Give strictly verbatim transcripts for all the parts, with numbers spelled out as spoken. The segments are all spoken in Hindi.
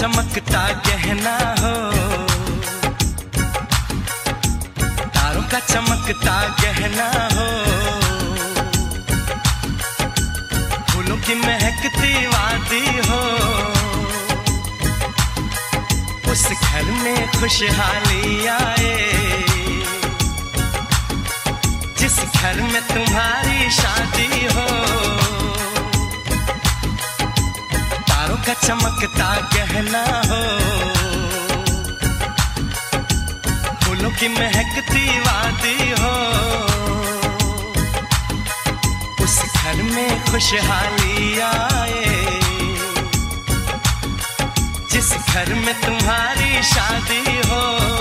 चमकता गहना हो, तारों का चमकता गहना हो, फूलों की महकती वादी हो, उस घर में खुशहाली आए जिस घर में तुम्हारी शादी हो। तारों का चमकता गहना हो, फूलों की महकती वादी हो, उस घर में खुशहाली आए जिस घर में तुम्हारी शादी हो।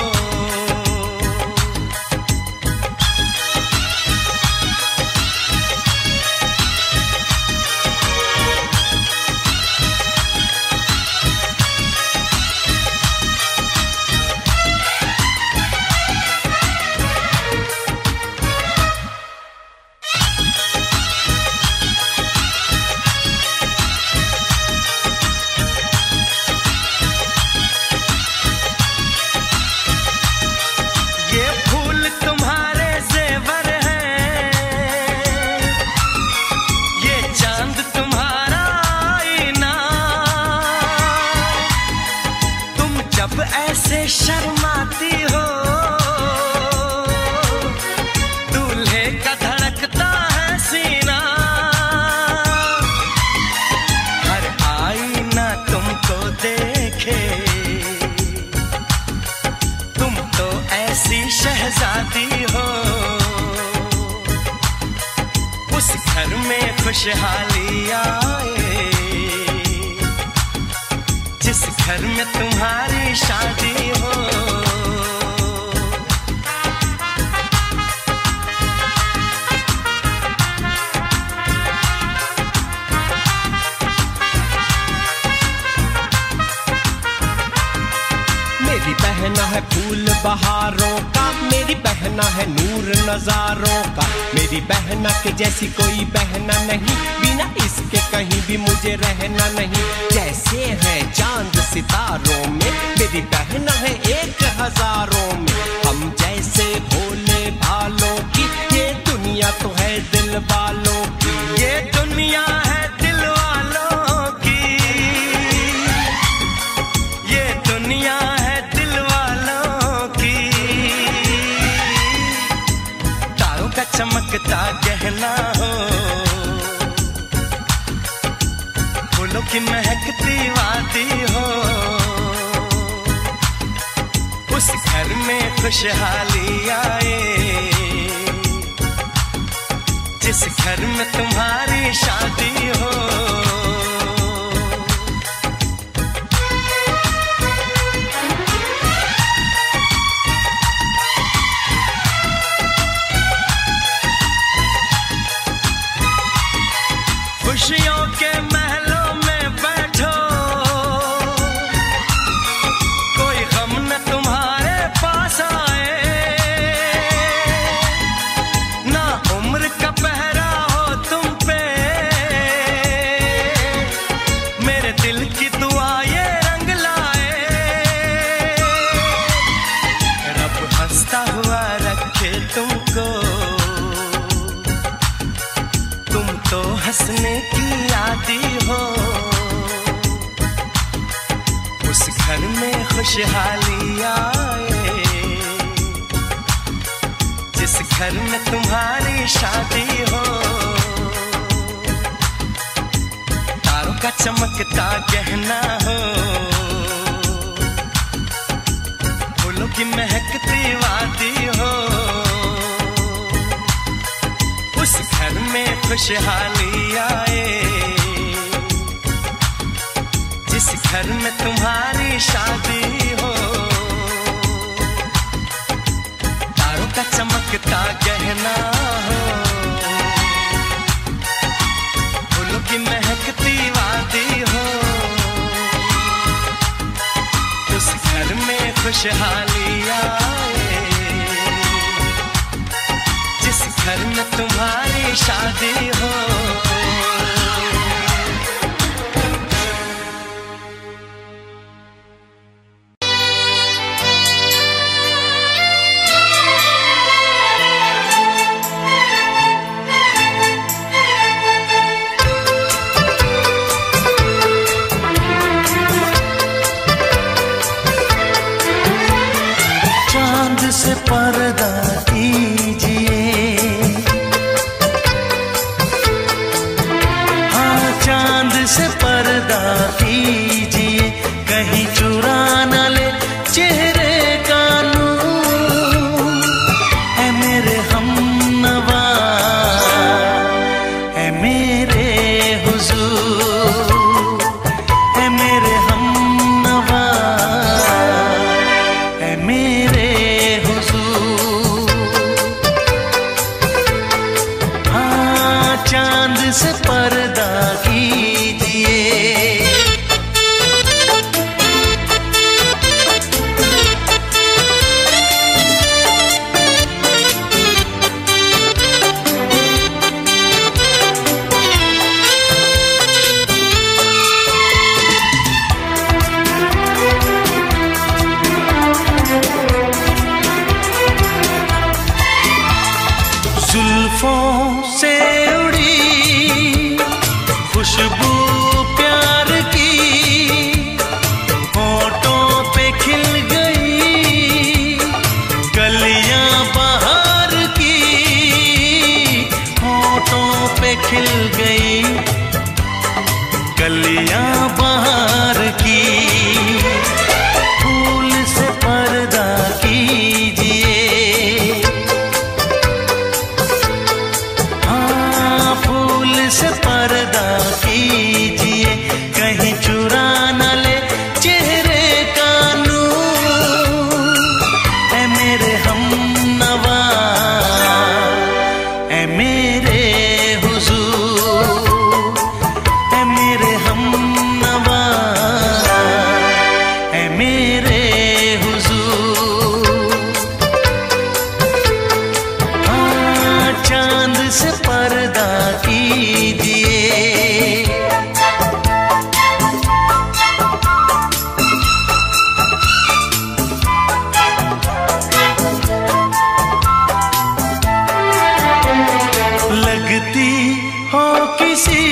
ऐसे शर्माती हो, दूल्हे का धड़कता है सीना, हर आईना तुमको देखे, तुम तो ऐसी शहजादी हो। उस घर में खुशहाली आए जिस घर में तुम्हारी शादी हो। मेरी बहना है फूल बहारों का, मेरी बहना है नूर नजारों का, मेरी बहना के जैसी कोई बहना नहीं, बिना इसके कहीं भी मुझे रहना नहीं। जैसे है चांद सितारों में, मेरी बहना है एक हजारों में, हम जैसे भोले भालों की ये दुनिया तो है दिल वालों की, ये दुनिया है दिल वालों की, ये दुनिया है दिल वालों की। तारों का चमकता गहना हो, फूलों की महकती वादी हो, उस घर में खुशहाली आए जिस घर में तुम्हारी शादी हो। खुशियों के महलों में बैठो, कोई गम न तुम्हारे पास आए, ना उम्र का पहरा हो तुम पे, मेरे दिल की दुआ ये रंग लाए, रब हंसता हुआ रखे तुमको, तुम तो हंसने की आदी हो। उस घर में खुशहाली आए जिस घर में तुम्हारी शादी हो। तारों का चमकता गहना हो, फूलों की महकती वादी हो, उस घर में खुशहाली आए जिस घर में तुम्हारी शादी हो। तारों का चमकता गहना हो, फूलों की महकती वादी हो, उस घर में खुशहाली आए जिस घर में तुम्हारी शादी हो। से पर्दा कीजिए। जुल्फों से उड़ी खुशबू प्यार की, होठों पे खिल गई कलियां बहार की, होठों पे खिल गई कलियां बहार की। फूल से पर्दा कीजिए, से पर्दा कीजिए, कहीं चुरा न ले चेहरे का नूर। ऐ मेरे हमनवा, ऐ मेरे हुजूर, ऐ मेरे हमनवा, ऐ मेरे हुजूर। हाँ, चांद से पर्दा कीजिए, लगती हो किसी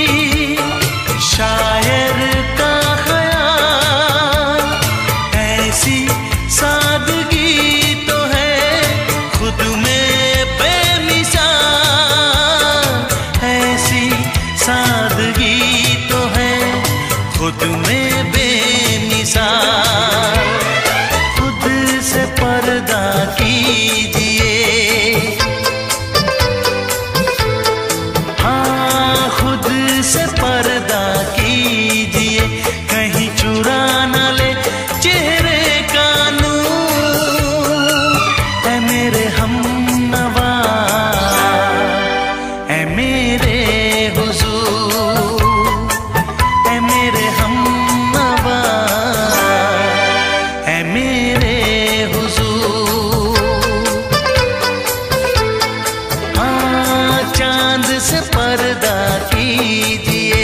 शायर का ख्याल, ऐसी सादगी तो है खुद में बेमिसाल, ऐसी सादगी तो है खुद में बेमिसाल। खुद से पर्दा कीजिए, हाँ खुद से पर्दा कीजिए, कहीं चुरा न ले चेहरे का नूर। ऐ मेरे हमनवा, ऐ मेरे हुजूर, ऐ मेरे हमनवा, ऐ मेरे हुजूर। हाँ, चांद से पर्दा कीजिए,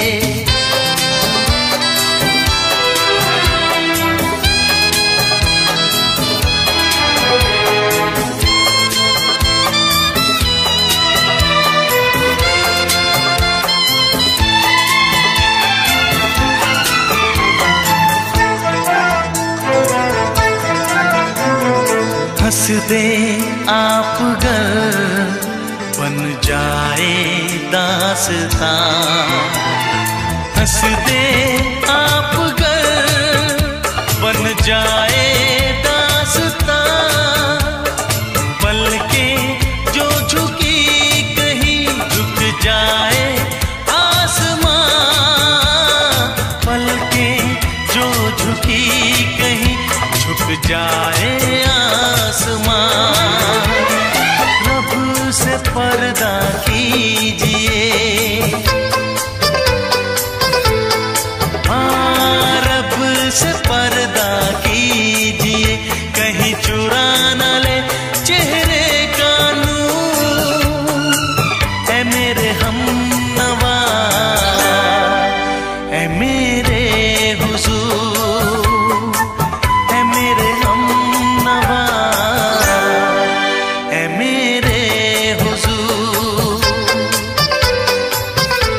हंस दे आप गर बन जाए दास्तां, हंस दे आप गर बन जाए दास्तां। पलकें जो झुकी कहीं झुक जाए आसमां, पलकें जो झुकी कहीं झुक जाए आसमां। रब से पर्दा कीजिए, हाँ रब से पर्दा कीजिए, कहीं चुरा न ले चेहरे का नूर। ऐ मेरे हमनवा, ऐ मेरे हुजूर, ऐ मेरे हमनवा, ऐ मेरे हुजूर।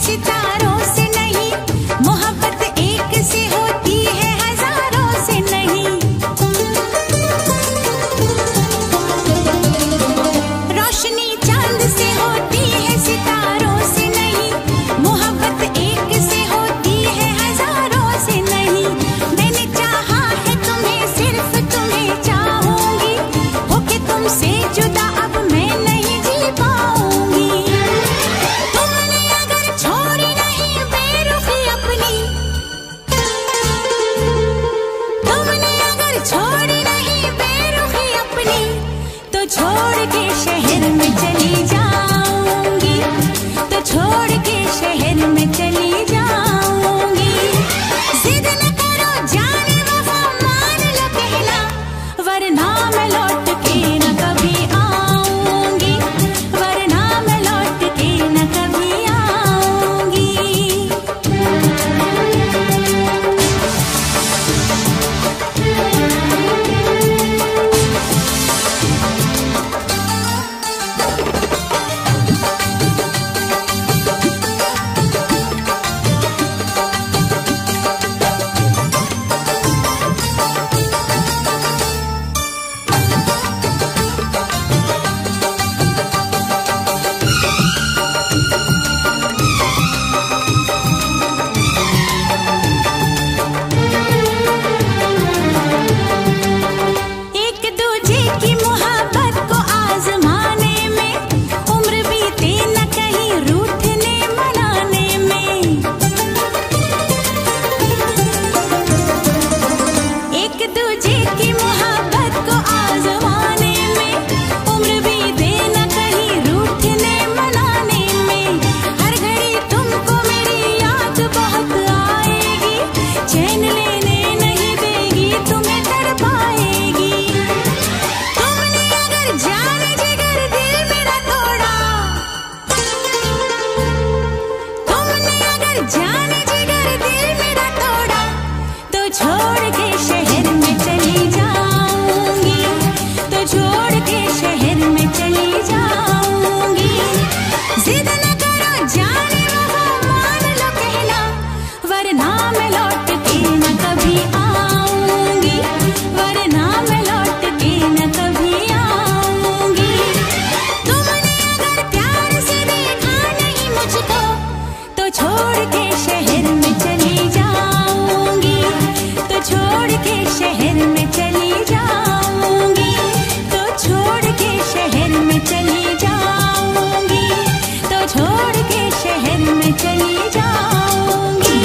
सितारों से नहीं, मोहब्बत एक से होती है हजारों से नहीं। रोशनी चांद से होती है सितारों से नहीं, मोहब्बत एक से होती है हजारों से नहीं। मैंने चाहा है तुम्हें, सिर्फ तुम्हें चाहूंगी, होके तुमसे जुदा अब मैं नहीं जी पाऊंगी। तुमने अगर छोड़ी नहीं बेरुखी अपनी, तुमने अगर छोड़ी नहीं बेरुखी अपनी, तो छोड़ के शहर में चली जाऊंगी, तो छोड़ के शहर में चली जाऊंगी। जिद न करो जाने वफा, मान लो कहना, वरना मैं लौट के न कभी आऊंगी, वरना मैं लौट के न कभी आऊंगी। एक दूजे की मोहब्बत को आजमाने में, उम्र बीते न कहीं रूठने मनाने में। एक दूजे की मोहब्बत को आजमाने में, उम्र बीते न कहीं रूठने मनाने में। हर घड़ी तुमको मेरी याद बहुत आएगी, चैन लेने नहीं देगी, तुम्हें तड़पाएगी। तुमने अगर जाने जिगर दिल मेरा तोड़ा, तुमने अगर जाने जिगर दिल मेरा तोड़ा, तो छोड़ के शहर में चली जाऊंगी, तो छोड़ के शहर में चली जाऊंगी। जिद न करो जाने वफा, मान लो कहना, वरना मैं लौट के न कभी आऊंगी, वरना मैं लौट के न कभी आऊंगी। तुमने अगर प्यार से देखा नहीं मुझको, तो छोड़ के शहर में चली जाऊंगी, तो छोड़ के शहर में चली जाऊंगी, तो छोड़ के शहर में चली जाऊंगी, तो छोड़ के शहर में चली जाऊंगी।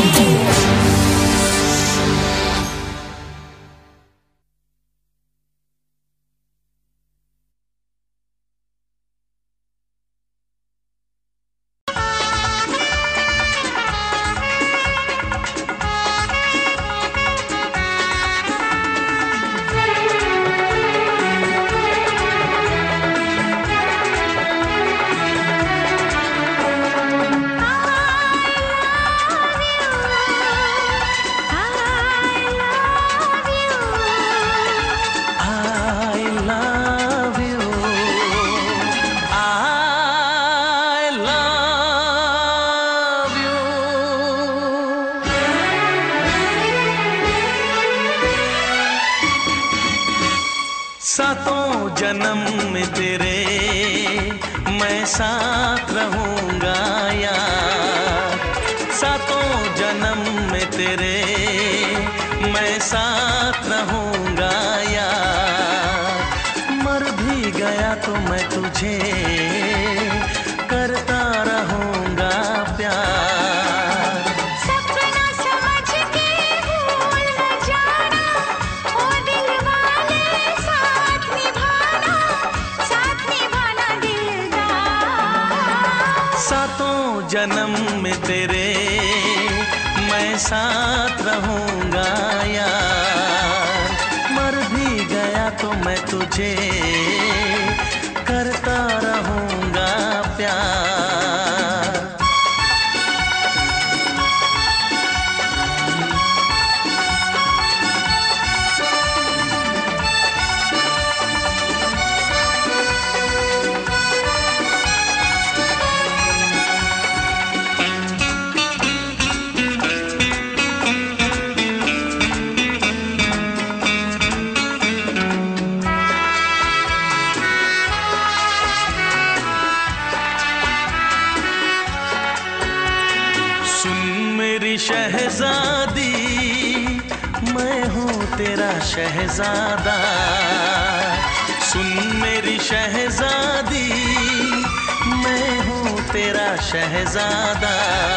सातों जन्म में तेरे मैं साथ रहूंगा यार, सातों जन्म में तेरे मैं साथ रहूंगा यार। मर भी गया तो मैं तुझे करता रहूंगा प्यार। सपना समझ के भूल न जाना, ओ दिल वाले साथ निभाना, साथ निभाना दिलदार। सातों जन्म में तेरे मैं साथ रहूंगा यार। मर भी गया तो मैं तुझे करता रहूंगा प्यार। शहजादी, मैं हूँ तेरा शहजादा। सुन मेरी शहजादी, मैं हूँ तेरा शहजादा।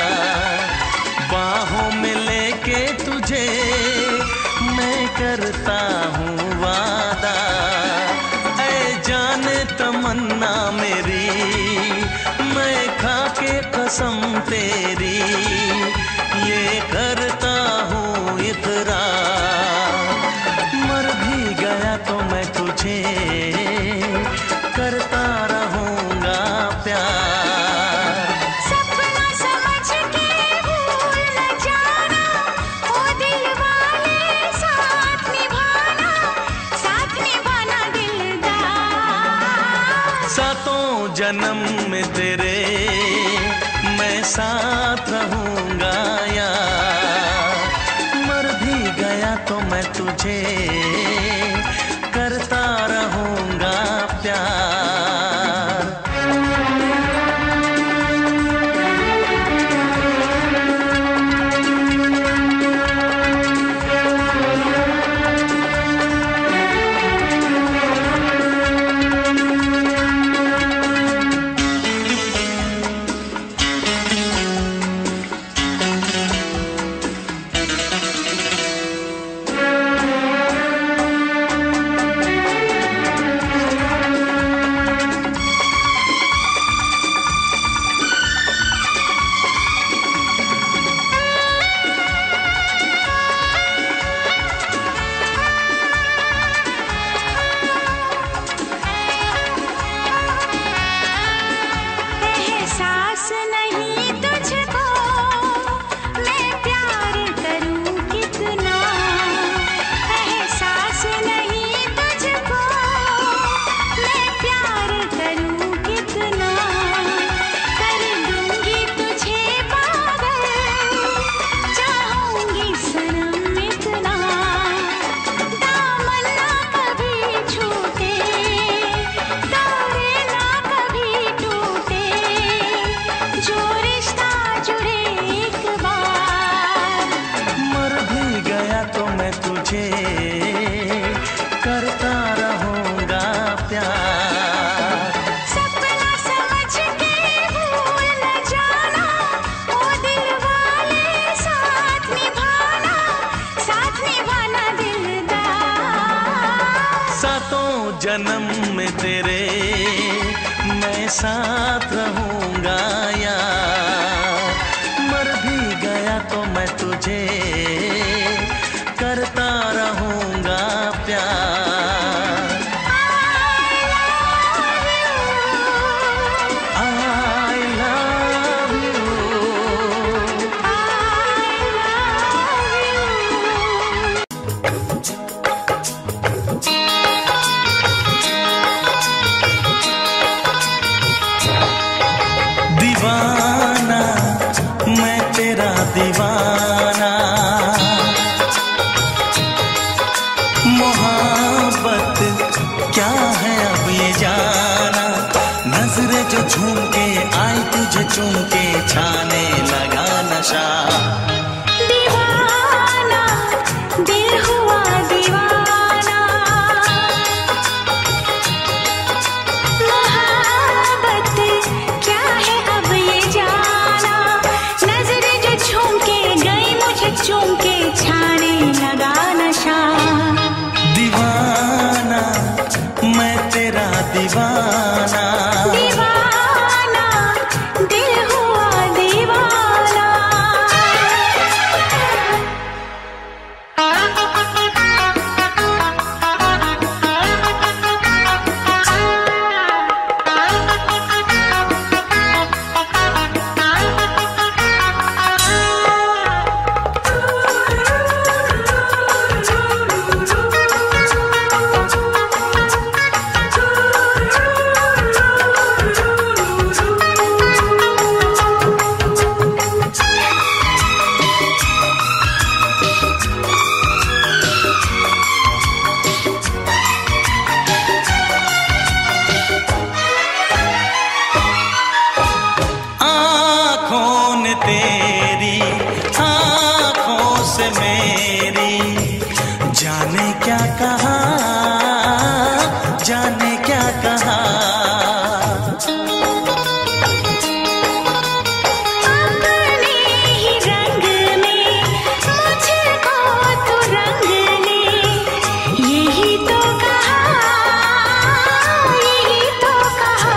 बाहों में लेके तुझे मैं करता हूँ वादा। ऐ जाने तमन्ना मेरी, मैं खा के कसम तेरी ये करता हूँ इकरार। मर भी गया तो मैं तुझे करता रहूँगा प्यार। सपना समझ के भूल न जाना, ओ दिल वाले साथ निभाना, साथ निभाना दिलदार। सातों जन्म में तेरे मैं साथ रहूँगा यार। मर भी गया तो मैं तुझे करता रहूँगा प्यार। एहसास नहीं तुझको मैं प्यार करूं कितना, एहसास नहीं तुझको मैं प्यार करूं कितना। कर दूंगी तुझे पागल, चाहूंगी सनम इतना। दामन ना कभी छूटे, तारे ना कभी टूटे, जो रिश्ता जुड़े एक बार। मर भी गया तो मैं तुझे करता रहूँगा प्यार। सपना समझ के भूल न जाना, ओ दिल वाले साथ निभाना, साथ निभाना दिलदार। सातों जन्म में तेरे मैं साथ रहूँगा यार। मर भी गया तो मैं तुझे करता रहूँगा प्यार। I love you। दीवाना मैं तेरा दीवाना, मोहब्बत क्या है अब ये जाना। नजरें जो झूम के आई तुझे चूम के छाने लगा नशा। दीवाना दिल हुआ दीवाना, मोहब्बत क्या है अब ये जाना। नजरें जो झूम के गई मुझे चूम के छाने लगा नशा। दीवाना मैं तेरा दीवाना, दीवाना दिल हुआ दीवाना। कहा, जाने क्या कहा। अपने ही रंग में मुझको तो रंग ने, यही तो कहा, यही तो कहा।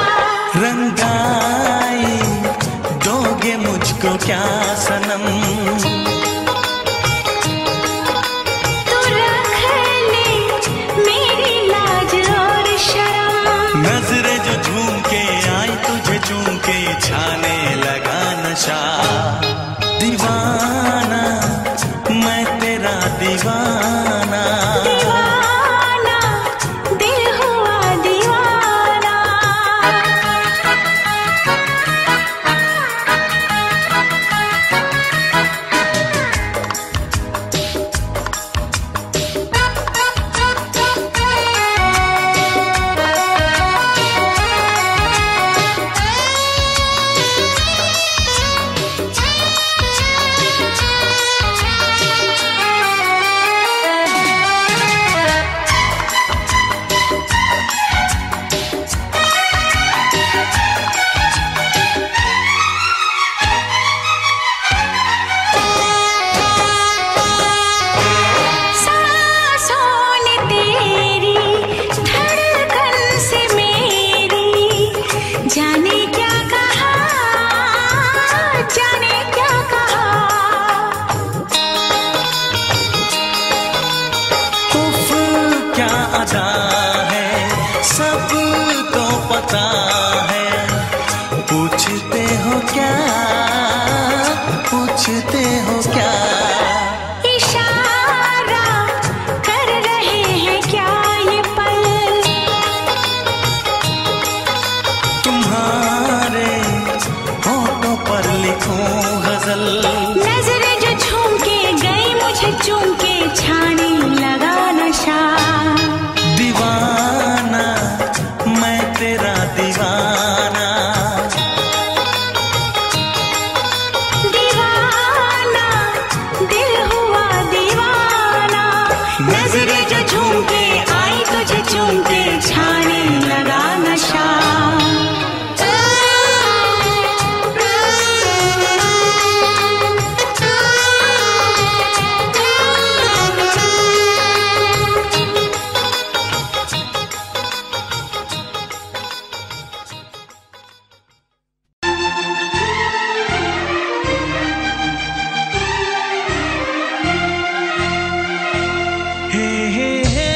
रंगाई दोगे मुझको क्या सनम, तू रख ले मेरी लाज और शर्म। नजरें जो झूम के आई तुझे चूम के, छाने लगा नशा। दीवाना मैं तेरा दीवाना, दीवाना दिल हुआ दीवाना। सांसों ने तेरी धड़कन से मेरी, जाने क्या कहा, जाने क्या कहा। उफ क्या अदा है, सबको पता है। पूछते हो क्या, पूछते हो क्या। इशारा कर रहे हैं क्या ये पल, तुम्हारे होठों पर लिखूं गजल। नजरें जो झूम के गई मुझे चूम के, छाने लगा नशा। दीवाना मैं तेरा दीवाना, दीवाना दिल हुआ दीवाना। नजरें जो झूम के आई तुझे चूम के, छाने लगा नशा। हे हे हे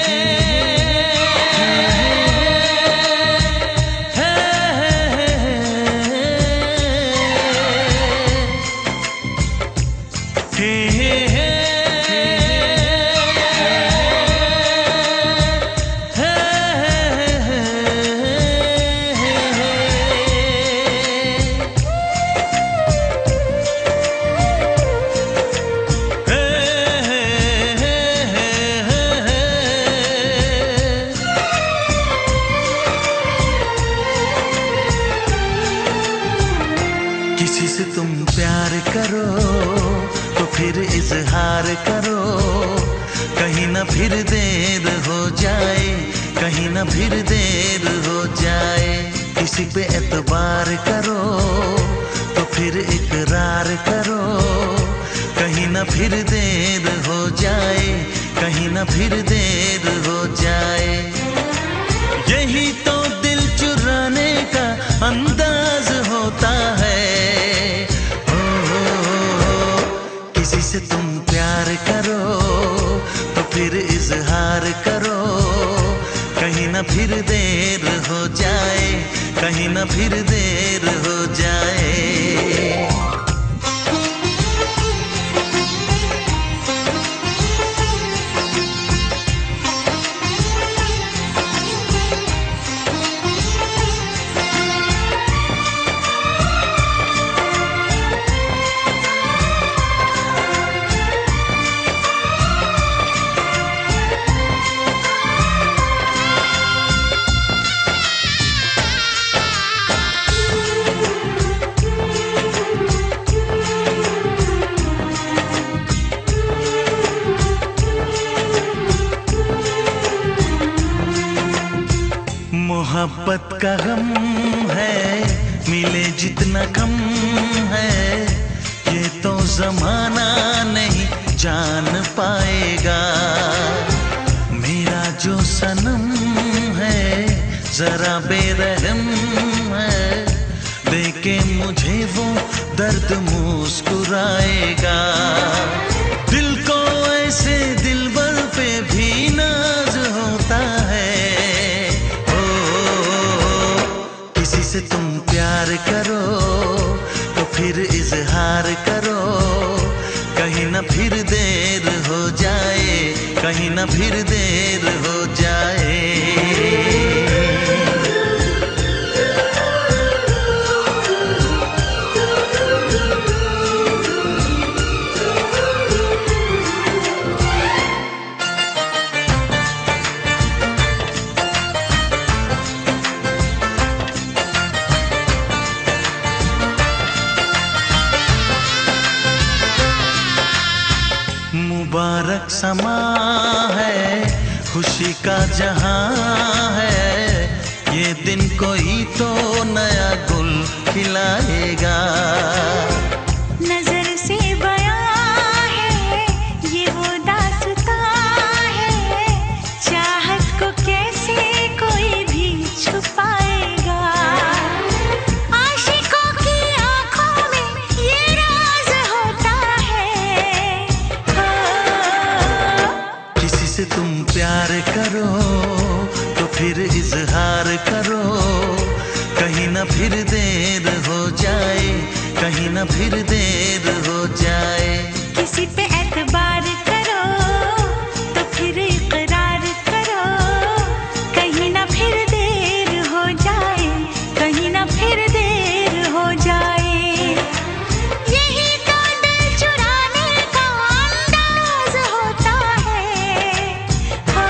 किसी से तुम प्यार करो तो फिर इजहार करो, कहीं ना फिर देर हो जाए, कहीं ना फिर देर हो जाए। किसी पे एतबार करो तो फिर इकरार करो, कहीं ना फिर देर हो जाए, कहीं ना फिर देर हो जाए। यही तो दिल चुराने का अंदाज होता है। ओ, ओ, ओ, ओ, किसी से तुम प्यार करो तो फिर इजहार करो, कहीं ना फिर देर हो जाए, कहीं ना फिर देर हो जाए। मोहब्बत का गम है, मिले जितना कम है, ये तो जमाना नहीं जान पाएगा। मेरा जो सनम है जरा बेरहम है, देखे मुझे वो दर्द मुस्कुराएगा। दिल को ऐसे दिलबर पे भी नाज होता है। ओ, किसी से तुम प्यार करो तो फिर इजहार करो, कहीं ना फिर देर हो जाए, कहीं ना फिर देर हो जाए। मुबारक समा है, खुशी का जहां है, ये दिन कोई तो नया गुल खिलाएगा। नजर से बयां है ये वो दास्तां है, चाहत को कैसे कोई भी छुपाएगा। आशिकों की आंखों में ये राज होता है। किसी से तुम प्यार करो तो फिर इजहार करो, कहीं ना फिर देर हो जाए, कहीं ना फिर देर हो जाए। किसी पे एतबार करो तो फिर इकरार करो, कहीं ना फिर देर हो जाए, कहीं ना फिर देर हो जाए। यही तो दिल चुराने का अंदाज होता है। हो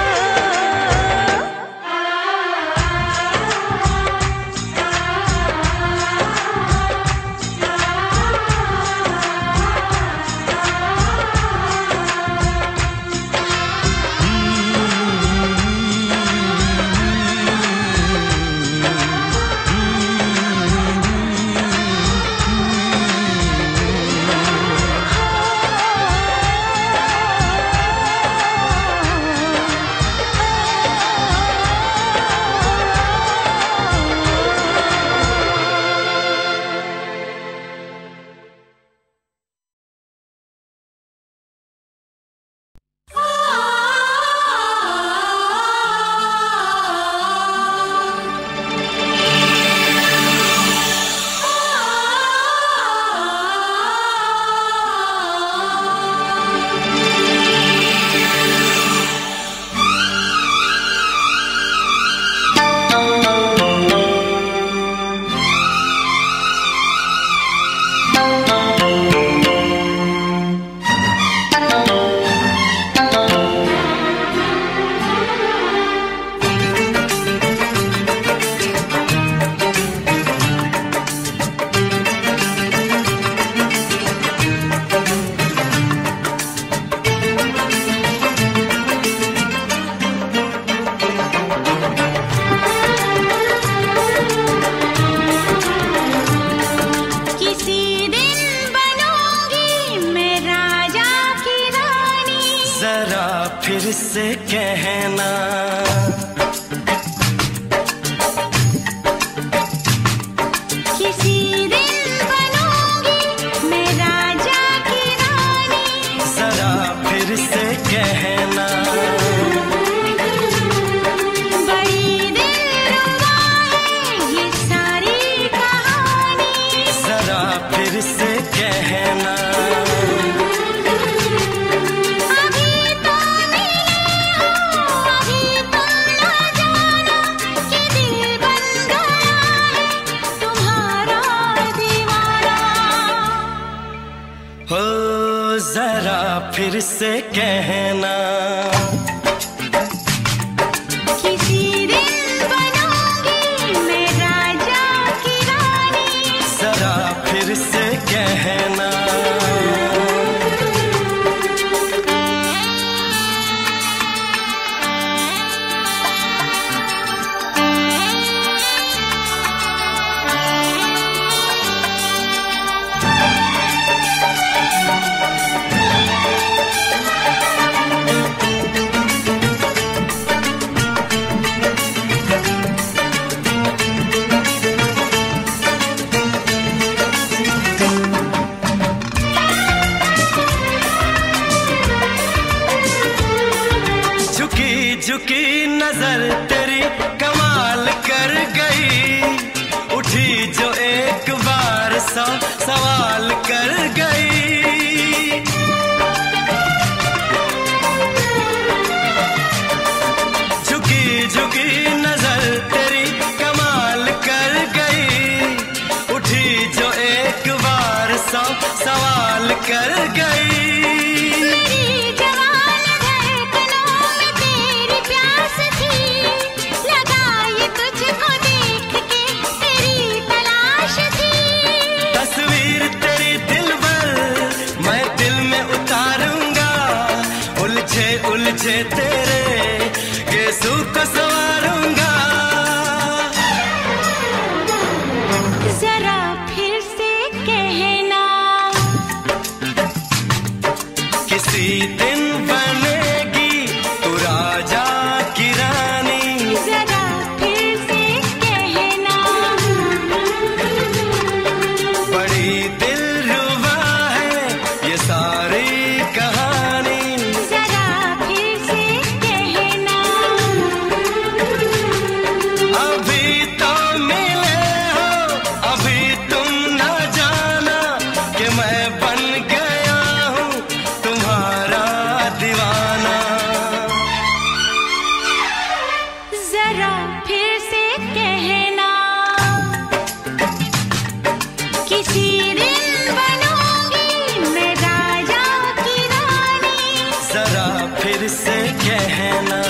फिर से कहना, किसी दिन बनूंगी मैं राजा की रानी। जरा फिर से कहना, बड़ी दिलरुबा है ये सारी कहानी। जरा फिर से कहना, हो जरा फिर से कहना, किसी दिन बनूंगी मैं राजा की रानी। जरा फिर से कहना, नजर तेरी कमाल कर गई, उठी जो एक बार सौ सवाल कर गई। झुकी झुकी नजर तेरी कमाल कर गई, उठी जो एक बार सौ सवाल कर गई। मेरी जवान धड़कनों में तेरी प्यास थी, लगाई तुझको देख के तेरी तलाश थी। तस्वीर तेरी दिल भर मैं दिल में उतारूंगा, उलझे उलझे तेरे गेसू को संवारूंगा। जरा फिर से कहना, किसी दिन बनेगी तू राजा की रानी। जरा फिर से कहना, बड़ी दिलरुबा है ये सारी कहानी। जरा फिर से कहना, अभी तो मिले हो, अभी तुम न जाना कि मैं बन गया हूँ तुम्हारा दीवाना। जरा फिर से कहना, किसी दिन बनूंगी मैं राजा की रानी। जरा फिर से कहना,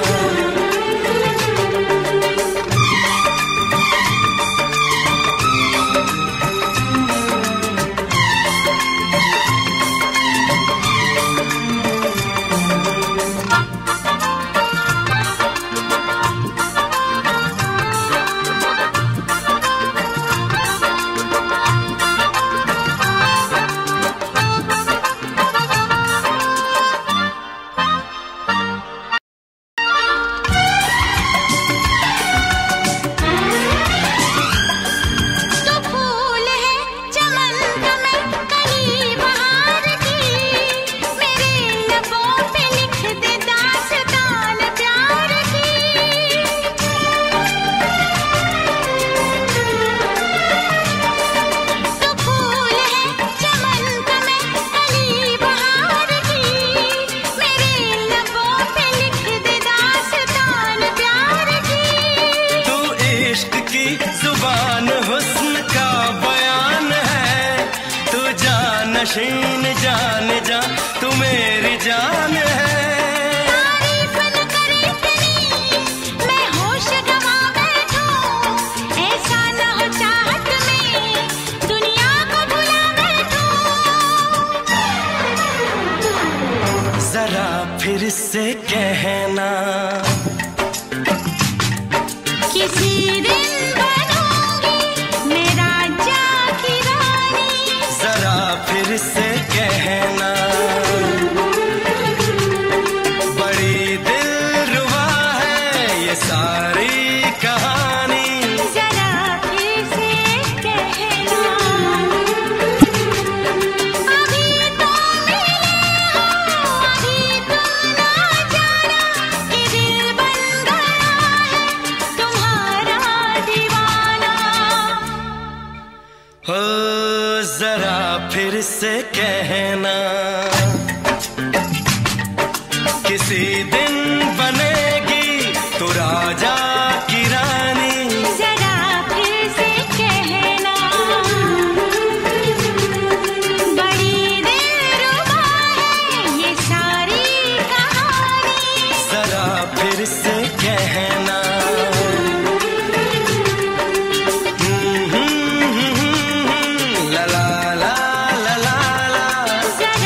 तो फूल है चमन का मैं कली बहार की, मेरे लबों पे लिख दे दास्तान प्यार की। तो फूल है चमन का मैं कली बहार की, मेरे लबों पे लिख दे दास्तान प्यार की। तू इश्क की जुबान हुस्न का बयान है, तू जानशीन जान जा तू मेरी जान है। तारीफ न करे इतनी मैं होश गवा बैठूं, ऐसा न हो चाहत में दुनिया को भुला बैठूं। जरा फिर से कहना, किसी दिन बनूंगी मैं राजा की रानी। जरा फिर से कहना, बड़ी दिलरुबा है ये सारी कहानी। जरा फिर से कहना, अभी तो मिले हो, अभी तुम ना जाना कि दिल बन गया है तुम्हारा दीवाना। हो जरा फिर से कहना, किसी दिन बनेगी तू राजा की रानी। जरा फिर से कहना, बड़ी दिलरुबा है ये सारी कहानी। जरा फिर से कहना, हम्म, हम्म, हम्म, हम्म, ला ला ला ला ला ला। जरा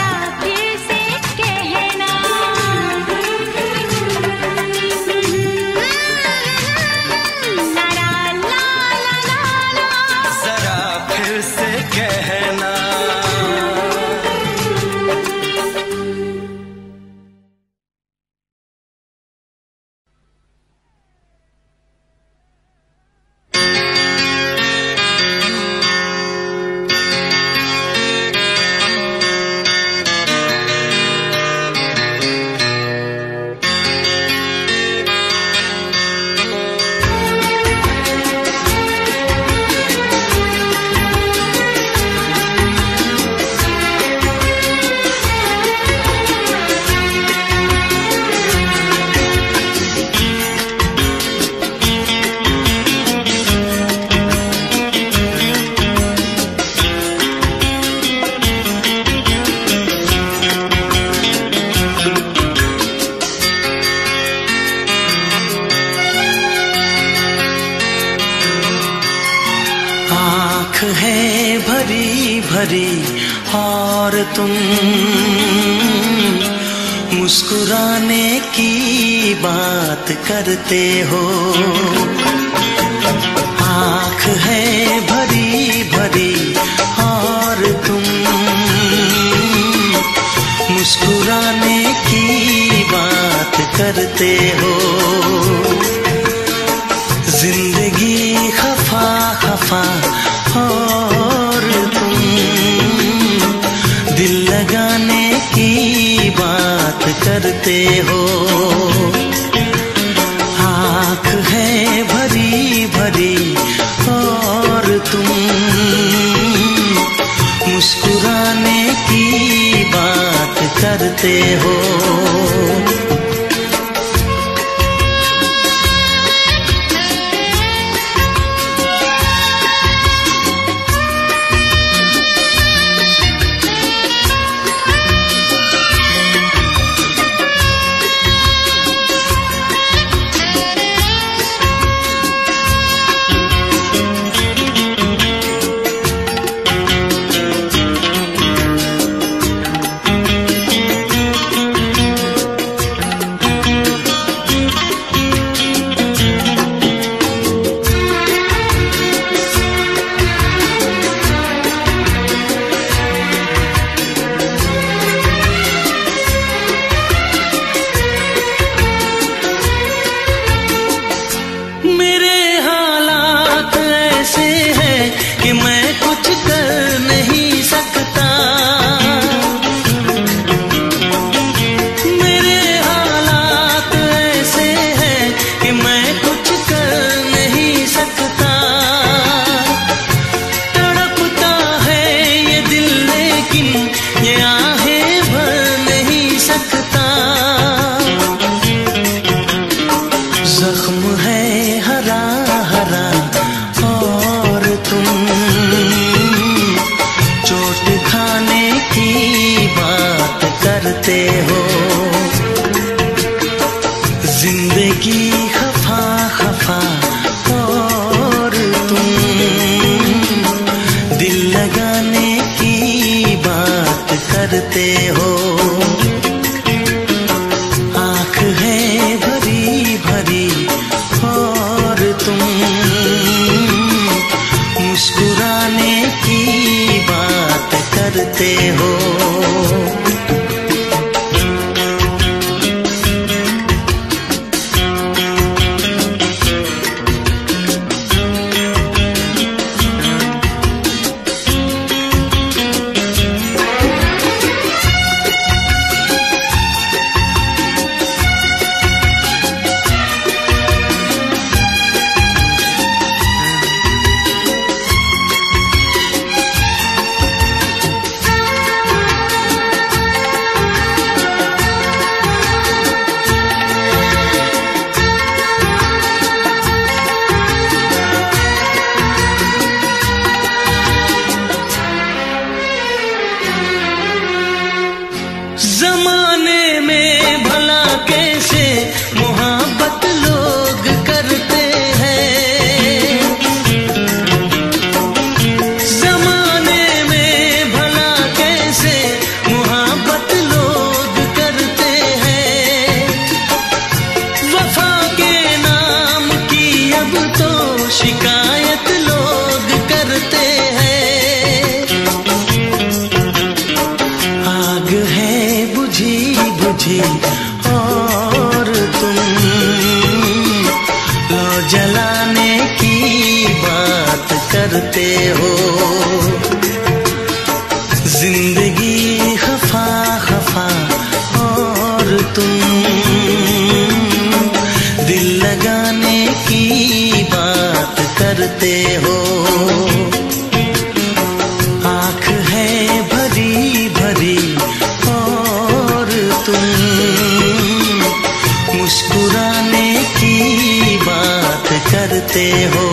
आँख है भरी भरी और तुम मुस्कुराने की बात करते हो। आँख है भरी भरी और तुम मुस्कुराने की बात करते हो। जिंदगी खफा खफा और तुम दिल लगाने की बात करते हो। आँख है भरी भरी और तुम मुस्कुराने की बात करते हो। जिंदगी खफा खफा और तुम दिल लगाने की बात करते हो। आँख है भरी भरी और तुम मुस्कुराने की बात करते हो। जमाने में भला कैसे मोहब्बत लोग करते हैं। जमाने में भला कैसे मोहब्बत लोग करते हैं। वफा के नाम की अब तो शिकायत लोग करते हैं। आग है बुझी बुझी और तुम लो जलाने की बात करते हो। जिंदगी खफा खफा और तुम दिल लगाने की बात करते हो। आँख है भरी भरी और तुम मुस्कुराने की बात करते हो।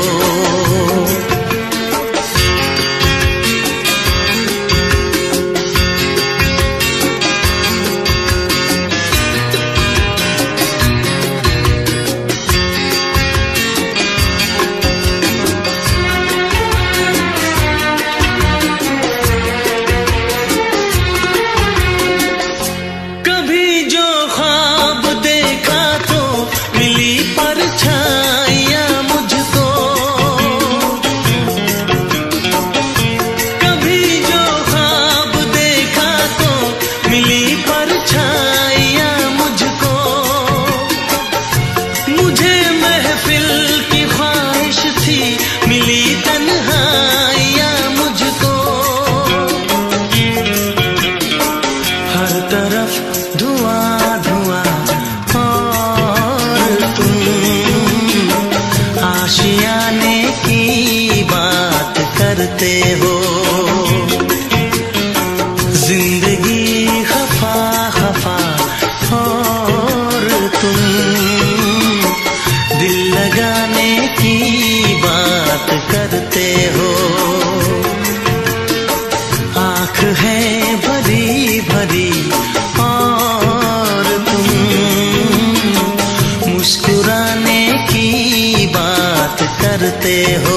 करते हो। जिंदगी खफा खफा और तुम दिल लगाने की बात करते हो। आँख है भरी भरी और तुम मुस्कुराने की बात करते हो।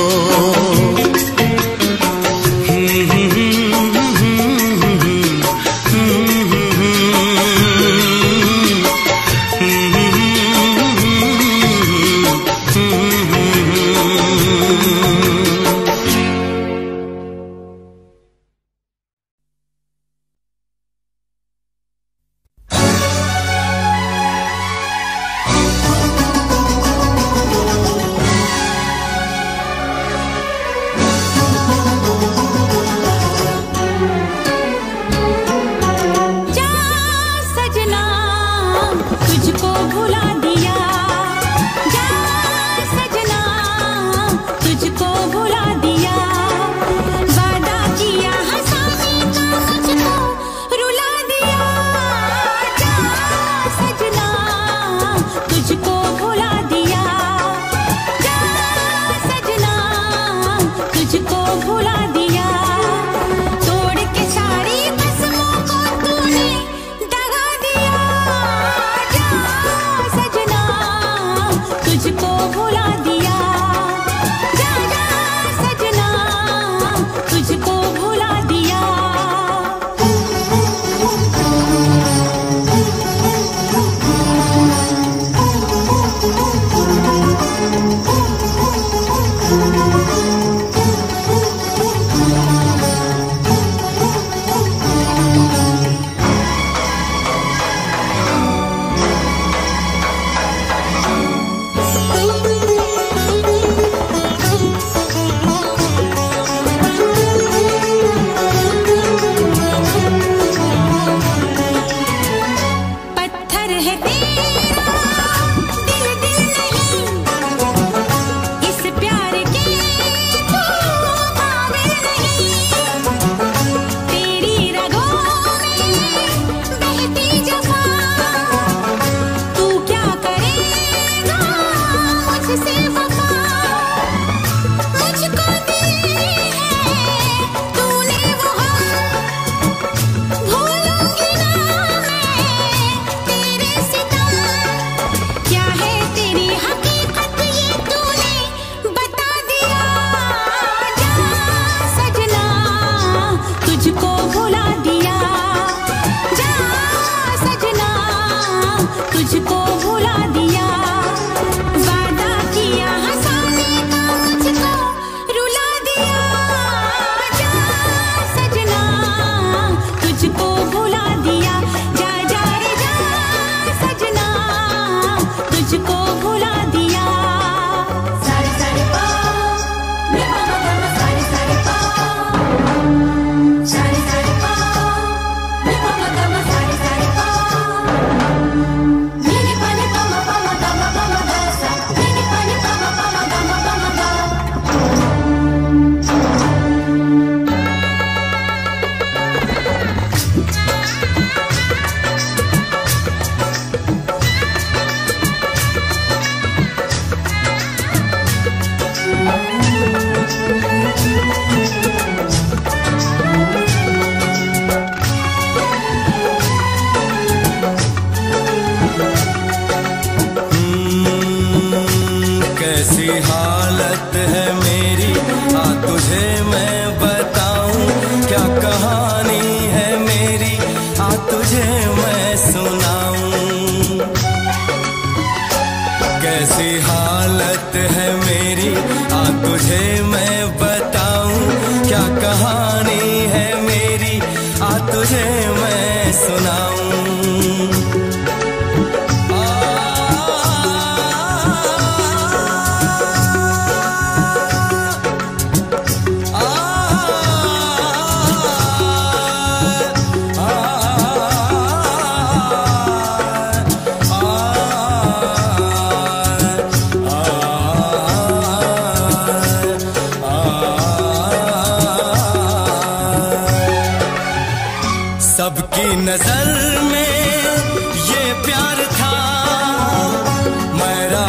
आ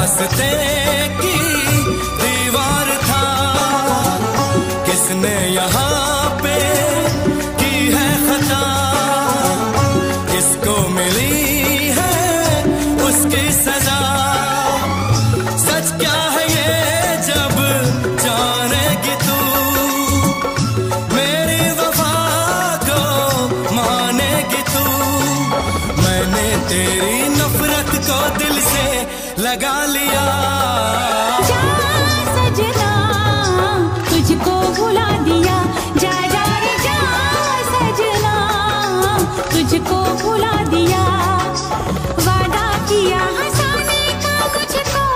रास्ते की दीवार था, किसने यहाँ पे की है खता, किसको मिली है उसकी सजा। सच क्या है ये जब जानेगी तू, मेरी वफा को मानेगी तू। मैंने तेरी नफरत को दिल से लगा लिया। जा सजना तुझको भुला दिया, जा जा रे जा सजना तुझको भुला दिया। वादा किया हंसाने का मुझको,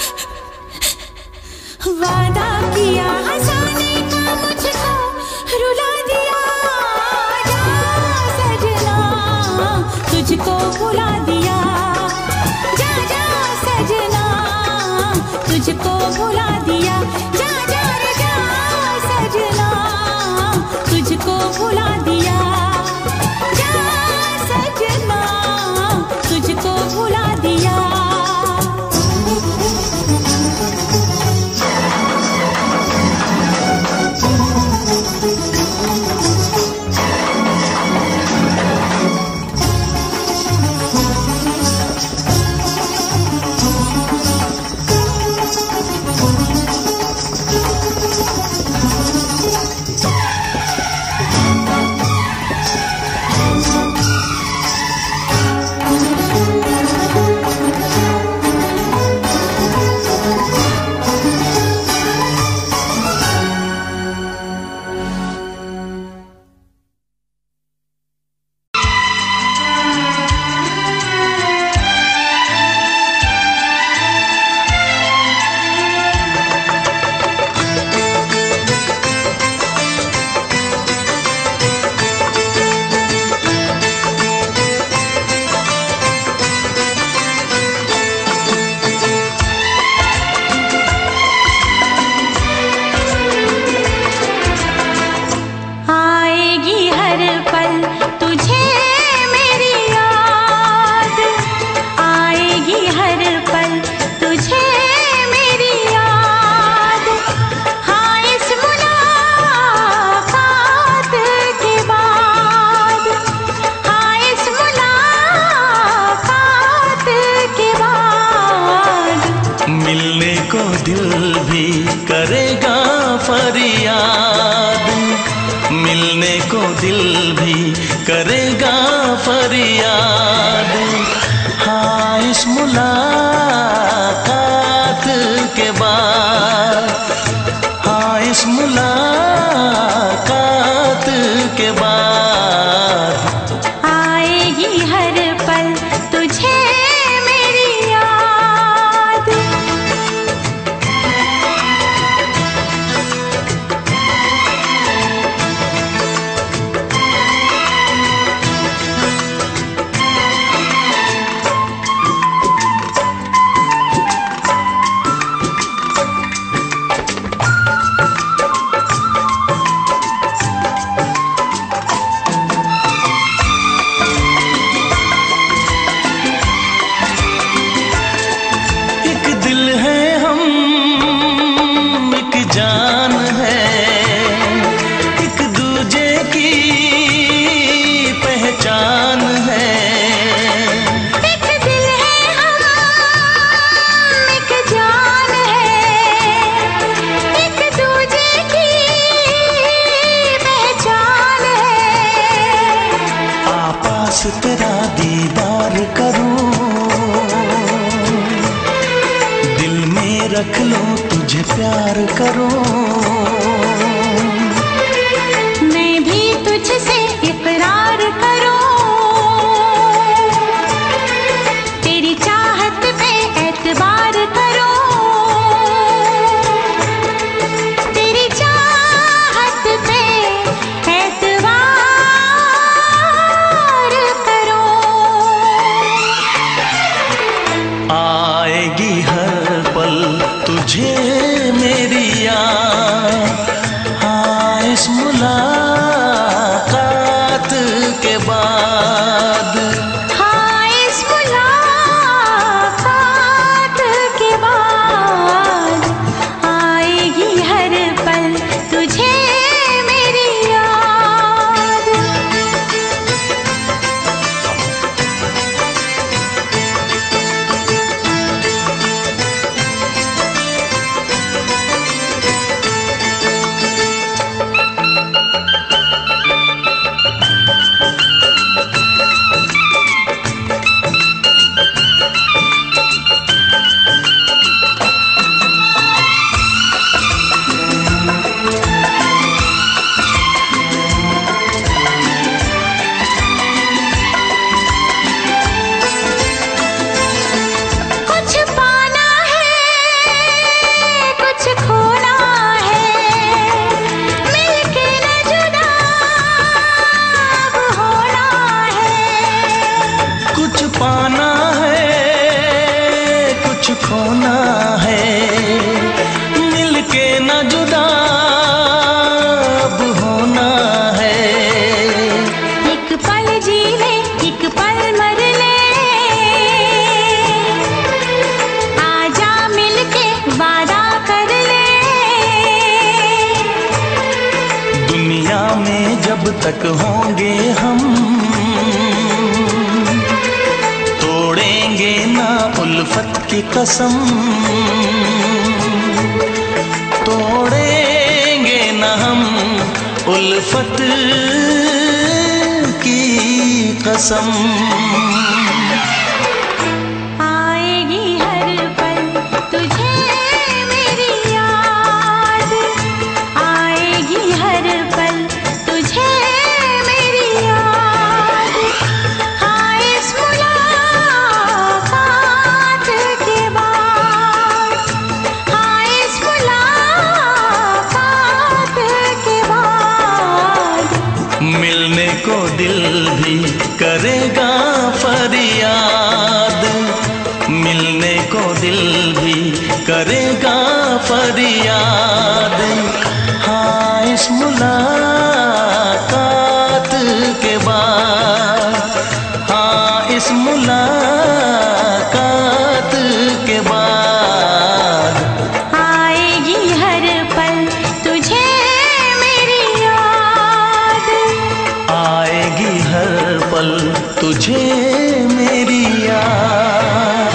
वादा किया हंसाने का मुझको रुला दिया। जा सजना तुझको भुला दिया, जा जा सजना तुझको भुला दिया। जा जा रे जा सजना तुझको भुला दिया, जा सजना तुझको भुला दिया। मिलने को दिल भी करेगा फरियाद। हाँ इस मुलाकात के बाद, हाँ इस मुलाकात के बाद आएगी हर पल तुझे मेरी याद। जान है एक दूजे की पहचान है, एक दिल है हम एक जान है, एक दूजे की पहचान है। आपास तेरा दीदार करूं, दिल में रख लो तुझे प्यार करूं, मैं भी तुझसे इकरार करूं, तेरी चाहत पे एतबार करूं, तेरी चाहत पे एतबार करूं। आएगी हर पल तुझे मेरी याद। हाँ इस मुलाकात के बाद, हाँ इस मुलाकात के बाद कुछ खोना है, मिलके न जुदा अब होना है। एक पल जी ले, एक पल मर ले, आजा मिलके वादा कर ले। दुनिया में जब तक होंगे हम, तोड़ेंगे ना उल्फत की कसम, तोड़ेंगे ना हम उल्फत की कसम। आएगी हर पल तुझे मेरी याद, आएगी हर पल तुझे मेरी याद। हाँ इस मुलाकात के बाद, हाँ इस मुलाकात के बाद, मिलने को दिल भी करेगा फरियाद, मिलने को दिल भी करेगा फरियाद। हाँ इस मुलाकात के बाद, हाँ इस मुलाकात के बाद, आएगी हर पल तुझे मेरी याद, आएगी हर पल तुझे मेरी याद।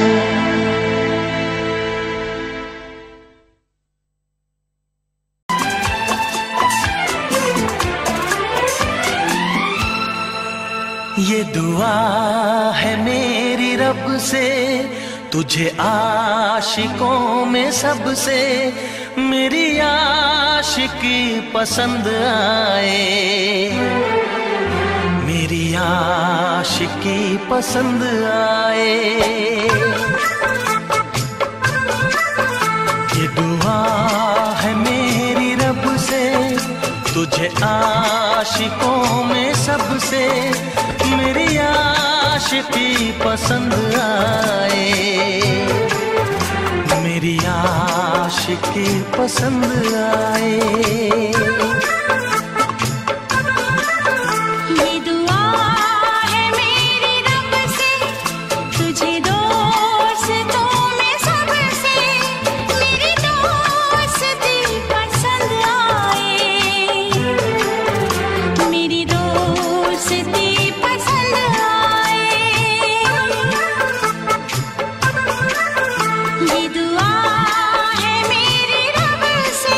ये दुआ है मेरी रब से तुझे आशिकों में सबसे, मेरी आशिकी पसंद आए, मेरी आशिकी पसंद आए। ये दुआ है मेरी रब से तुझे आशिकों में सबसे, मेरी आशिकी पसंद आए, मेरी आशिकी पसंद आए। ये दुआ है मेरी रब से तुझे दोस्तों में सबसे, मेरी दोस्ती पसंद आए, मेरी दोस्ती पसंद आए। ये दुआ है मेरी रब से।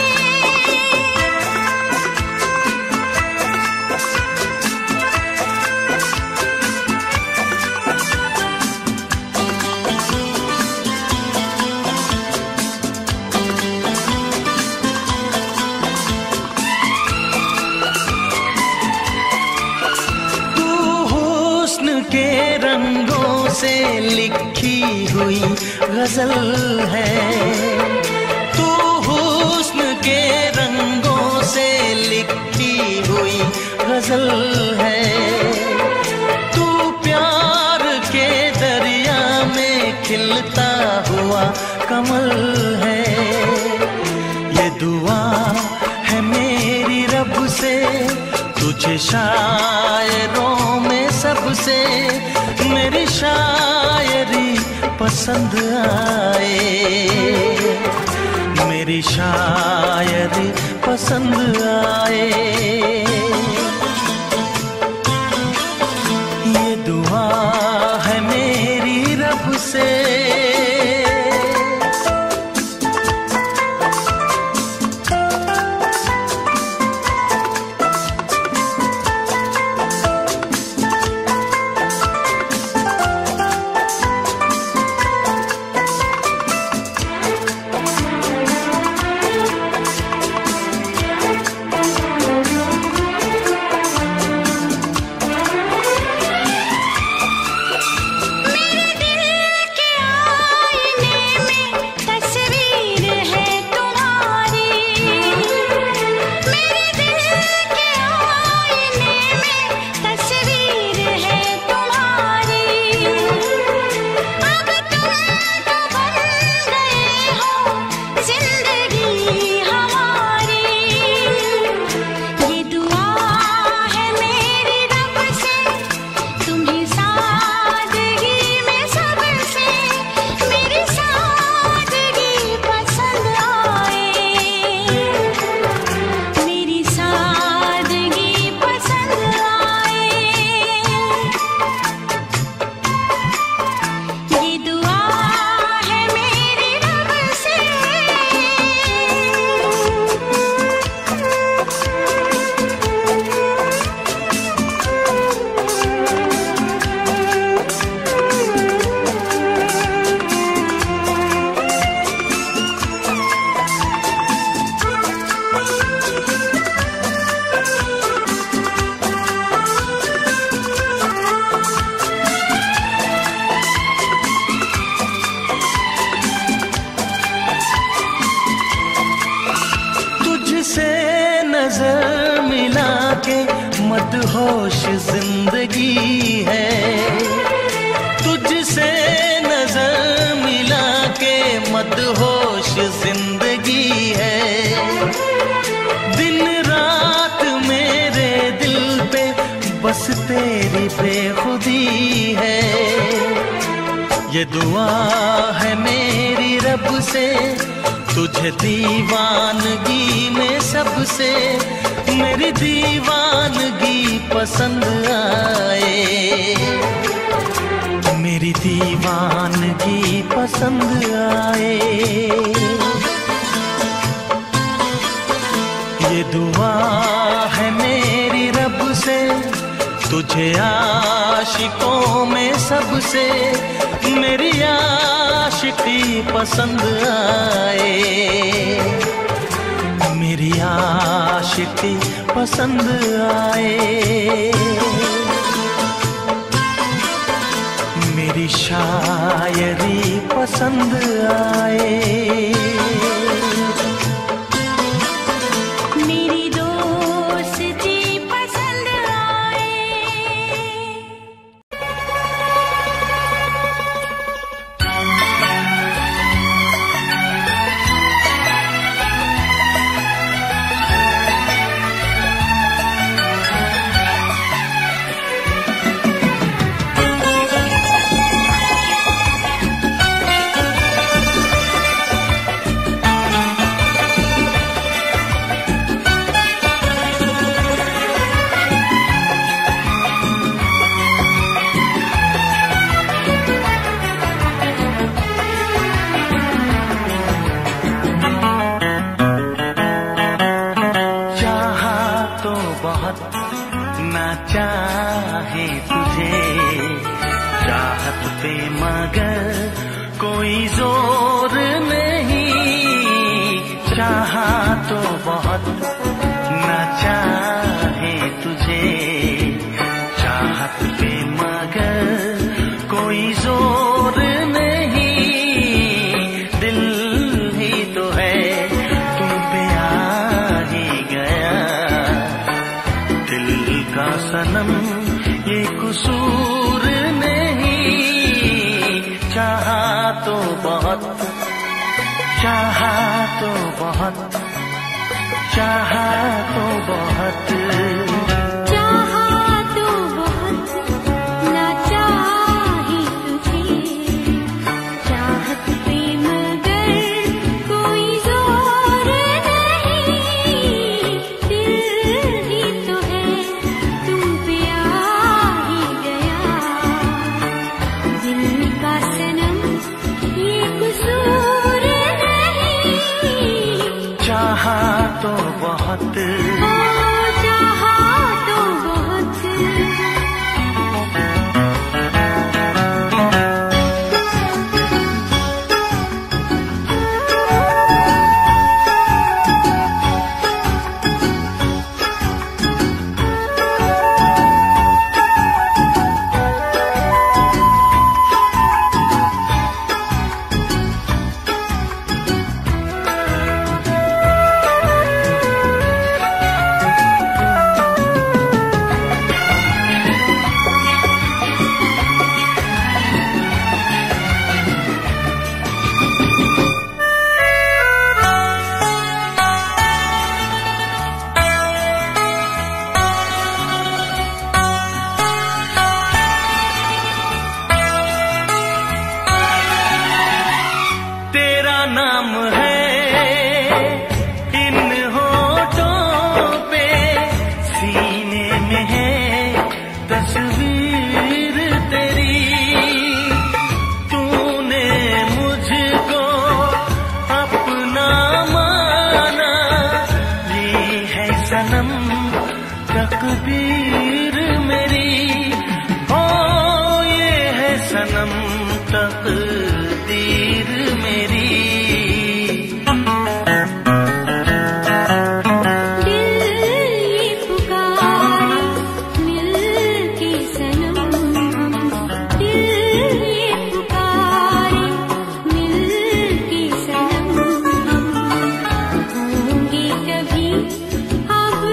तू हुस्न के रंगों से लिखी हुई गजल है, तू हुस्न के रंगों से लिखी हुई गजल है, तू प्यार के दरिया में खिलता हुआ कमल है। ये दुआ है मेरी रब से तुझे शायरों में सबसे, मेरी शायरी पसंद आए, मेरी शायरी पसंद आए। ये दुआ है मेरी रब से। नजर मिला के मदहोश जिंदगी है, तुझसे नजर मिला के मदहोश जिंदगी है। दिन रात मेरे दिल पे बस तेरी बेखुदी है। ये दुआ है मेरी रब से, तुझे दीवानगी में सबसे मेरी दीवानगी पसंद आए, मेरी दीवानगी पसंद आए। ये दुआ है मेरी रब से, तुझे आशिकों में सबसे मेरी आशिकी पसंद आए, मेरी आशिकी पसंद आए। मेरी शायरी पसंद आए, मेरी दोस्ती पसंद आए। अब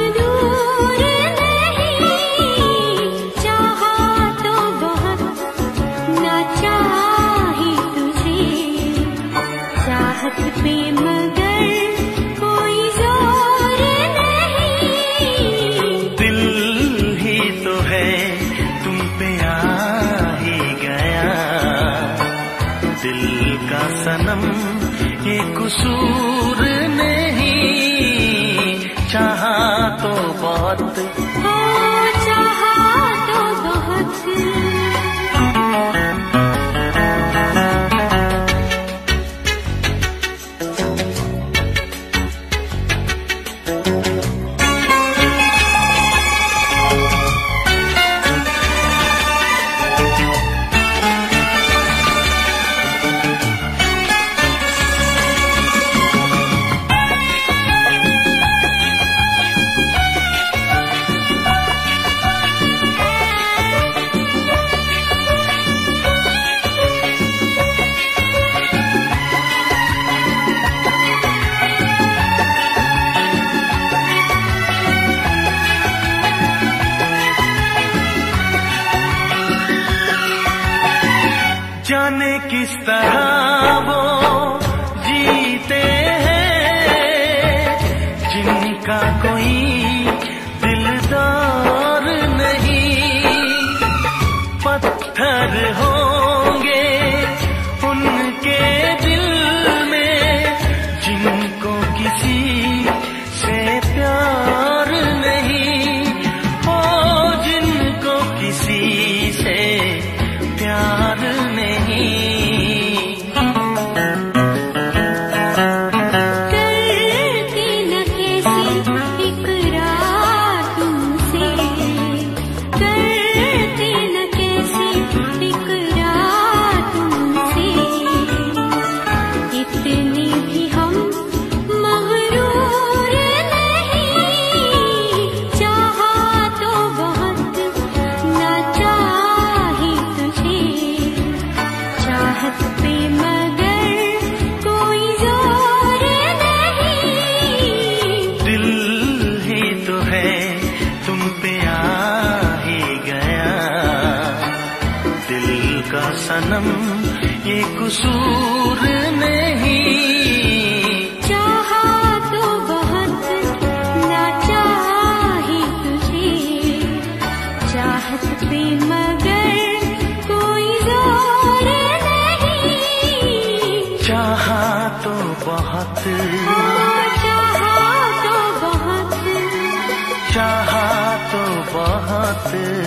सनम ये कसूर नहीं, चाहा तो बहुत हो चाहा तो बहुत। जाने किस तरह वो जीते हैं जिनका कोई दिलदार नहीं, पत्थर होंगे उनके दिल में जिनको किसी से प्यार नहीं, हो जिनको किसी से प्यार नहीं। करती न कैसी इकरार तुमसे, करती न कैसी इकरार तुमसे, इतने भी हम मगरूर नहीं, चाहा तो बहुत न चाही तुझे, चाहत पे मगर कोई जोर नहीं। दिल ही तो है तुम पे आ ही गया, दिल का सनम ये कसूर नहीं, चाहा तो बहुत ना चाही तुझे, चाहत पे मगर कोई जोर नहीं। चाहा तो बहुत, चाहा तो बहुत, चाहा तो बहुत।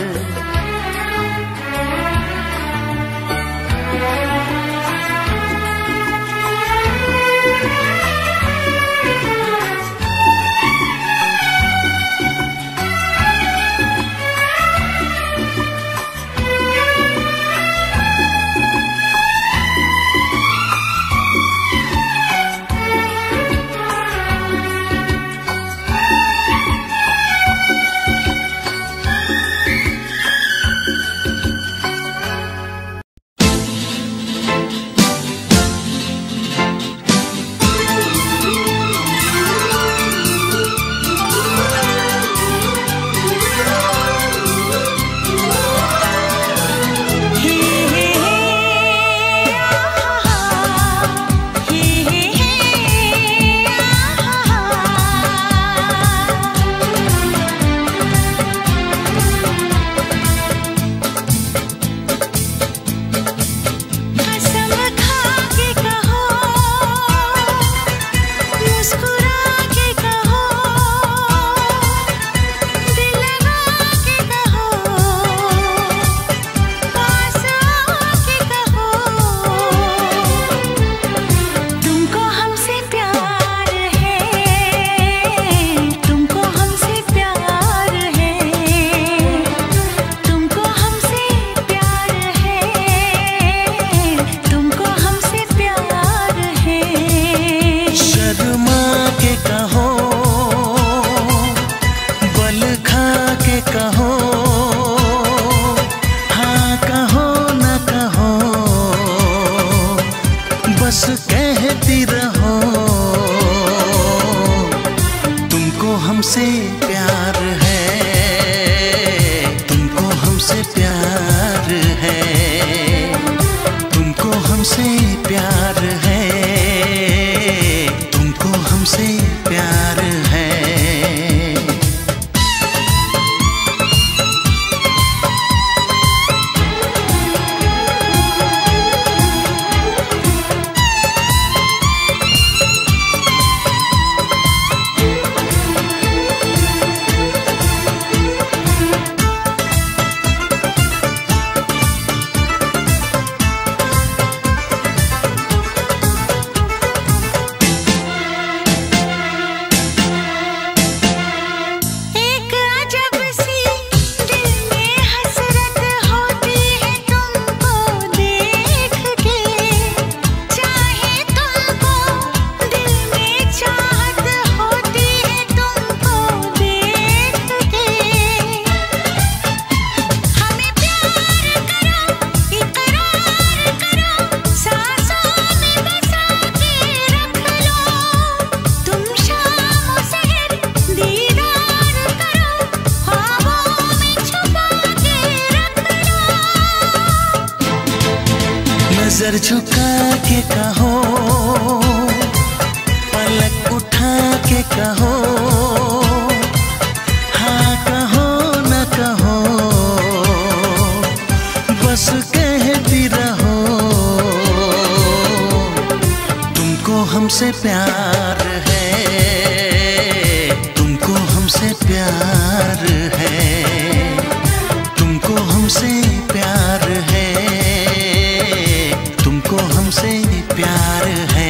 हमसे प्यार है, तुमको हमसे प्यार है, तुमको हमसे प्यार है, तुमको हमसे प्यार है। सर झुका के कहो, पलक उठा के कहो, हाँ कहो न कहो, बस कहती रहो, तुमको हमसे प्यार है, तुमको हमसे प्यार है, तुमको हमसे प्यार है, तुमको हमसे प्यार है।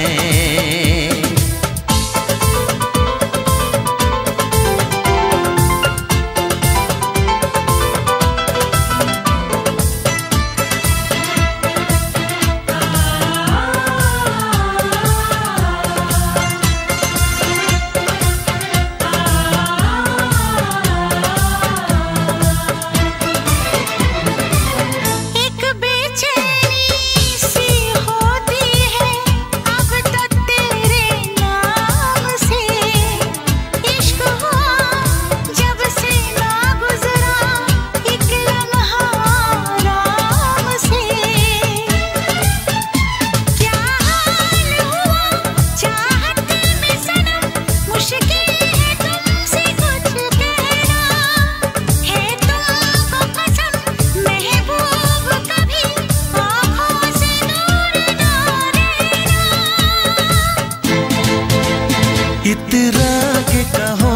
इतरा के कहो,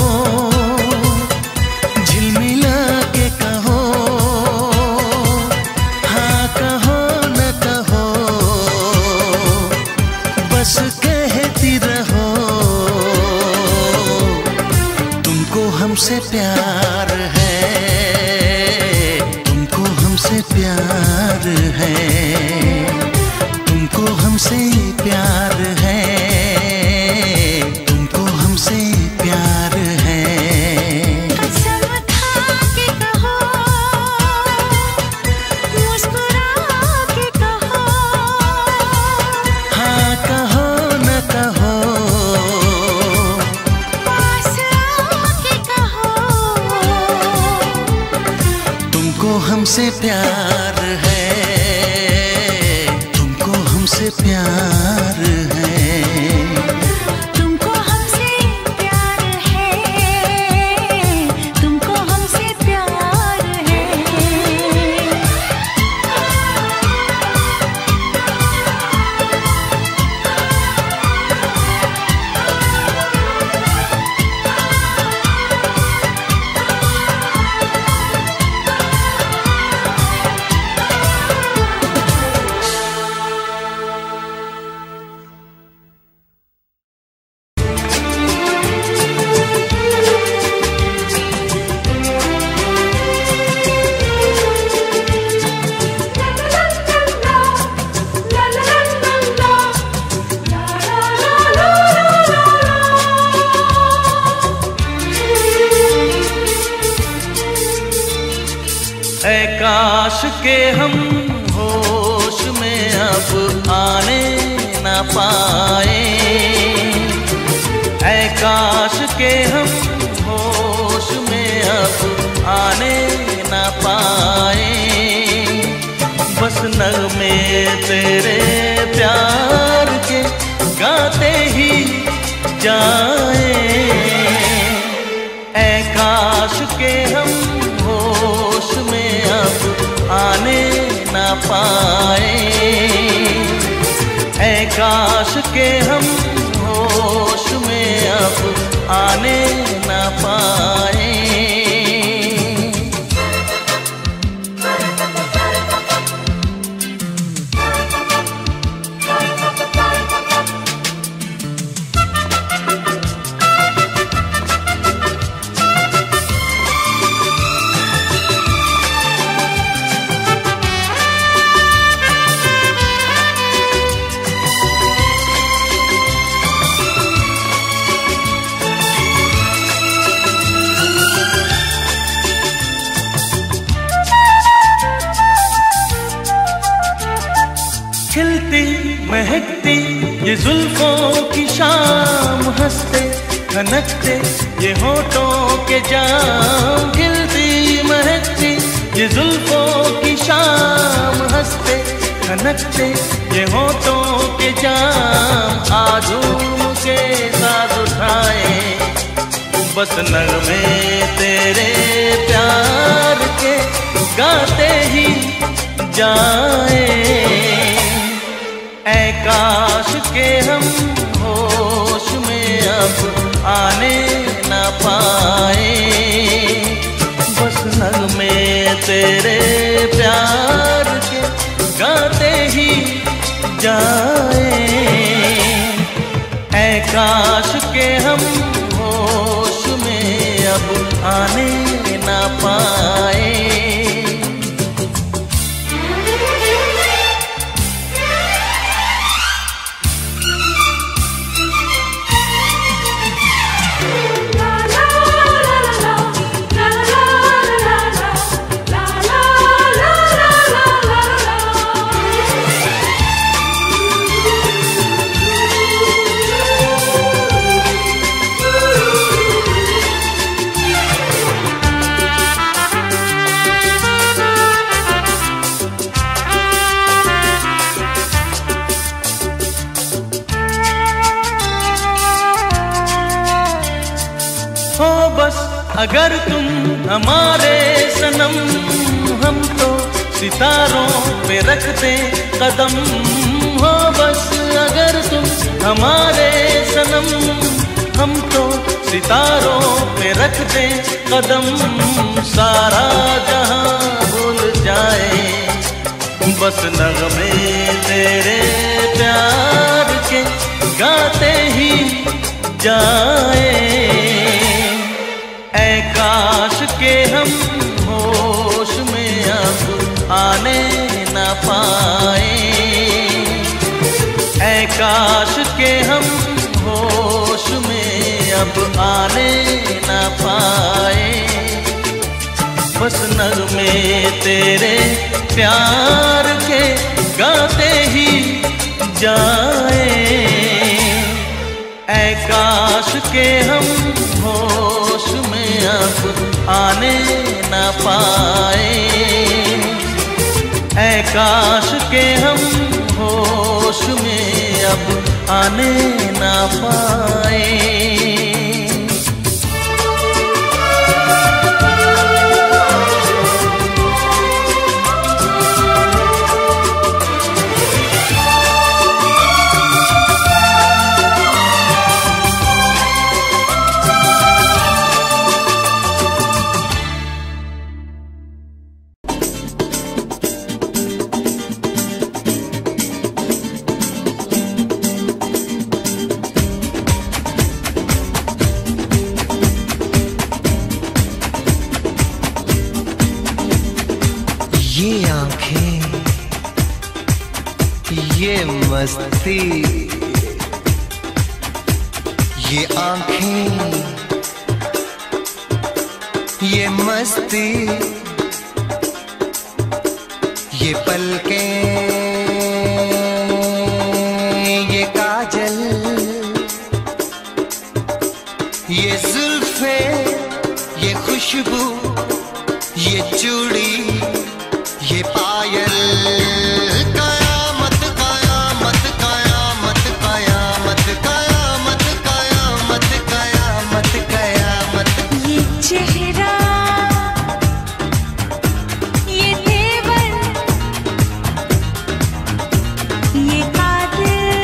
झिलमिला के कहो, हाँ कहो न कहो, बस कहती रहो, तुमको हमसे प्यार है, तुमको हमसे प्यार है, तुमको हमसे प्यार है, हमसे प्यार है। कसम खा के कहो, मुस्कुरा के कहो, हाँ कहो न कहो, पास आके कहो, तुमको हमसे प्यार है, तुमको हमसे प्यार है। ऐ काश के हम होश में अब आने न पाए, ऐ काश के हम होश में अब आने न पाए, बस नगमे तेरे प्यार के गाते ही जाए, ऐ काश के हम होश में अब आने न पाए, ऐ काश के हम होश में अब आने न पाए। खिलती महकती ये जुल्फों की शाम, हंसते खनकते ये होठों के जाम, खिलती महकती ये जुल्फों की शाम, हंसते खनकते ये होठों के जाम आधूम के साथ उठाए, बस नगमे तेरे प्यार के गाते ही जाए। ऐ काश के हम होश में अब आने न पाए, बस नगमे तेरे प्यार के गाते ही जाए। ऐ काश के हम होश में अब आने न पाए। अगर तुम हमारे सनम, हम तो सितारों पे रखते कदम हो। बस अगर तुम हमारे सनम, हम तो सितारों पे रखते कदम। सारा जहां भूल जाए, बस नगमे तेरे प्यार के गाते ही जाए। ऐ काश के हम होश में अब आने न पाए, ऐ काश के हम होश में अब आने न पाए, बस नगमे तेरे प्यार के गाते ही जाए। ऐ काश के हम होश में अब आने न पाए, ऐ काश के हम होश में अब आने न पाए। ये आंखें, ये मस्ती, ये आंखें, ये मस्ती, ये पलकें, ये काजल, ये जुल्फे, ये खुशबू, ये चूड़ी, ये पायल, कयामत कयामत कयामत कयामत कयामत कयामत कयामत कयामत। ये चेहरा, ये तेवर, ये कातिल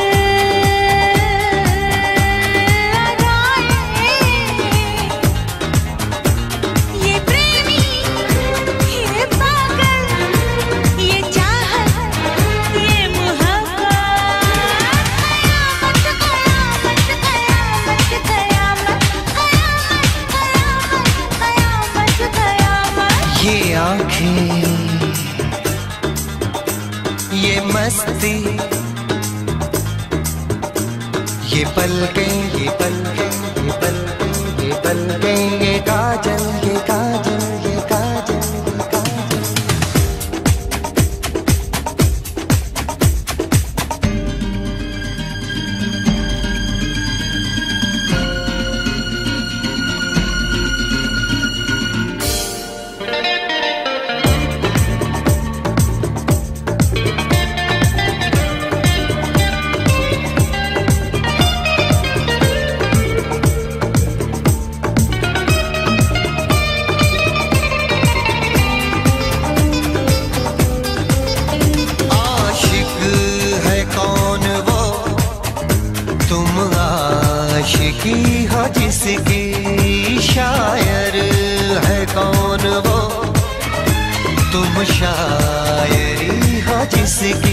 अदाएं, ये प्रेमी, ये पागल, ये चाहत, ये मोहब्बत, कयामत कयामत कयामत कयामत कयामत कयामत। ये आंखें, ये मस्ती, ये पलकें, ये पलकें, ये पलकें, ये पलकें, ये काजल, ये काजल, ये काजल, ये काजल। जिसकी, शायर है कौन वो, तुम शायरी हो जिसकी।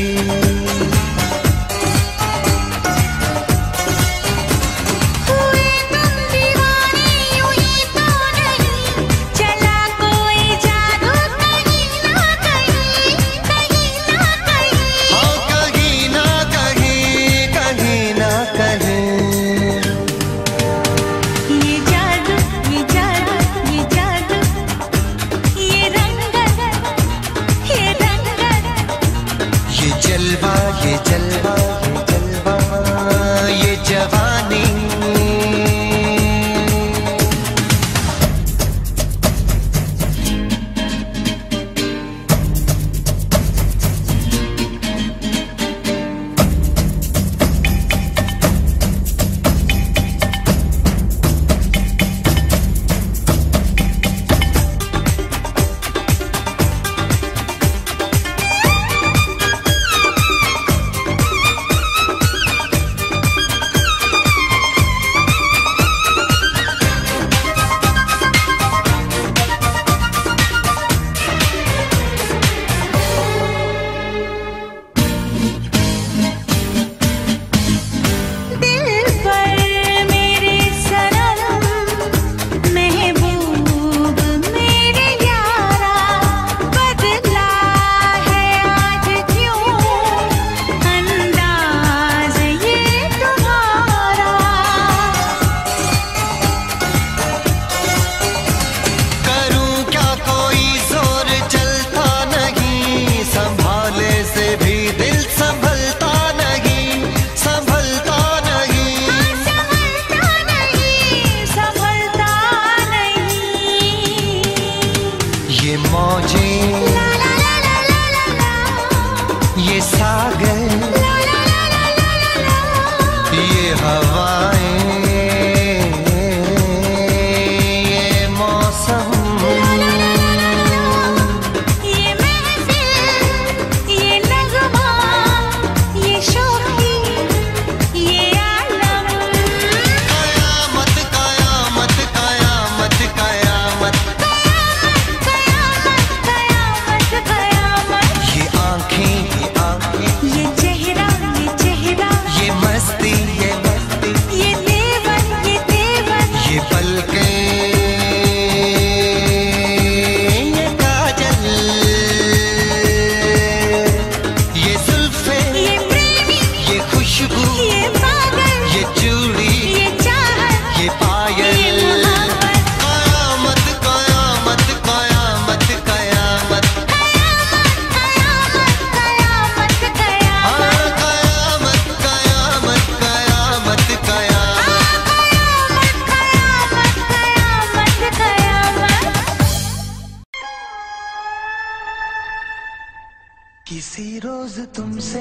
किसी रोज तुमसे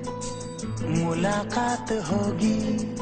मुलाकात होगी,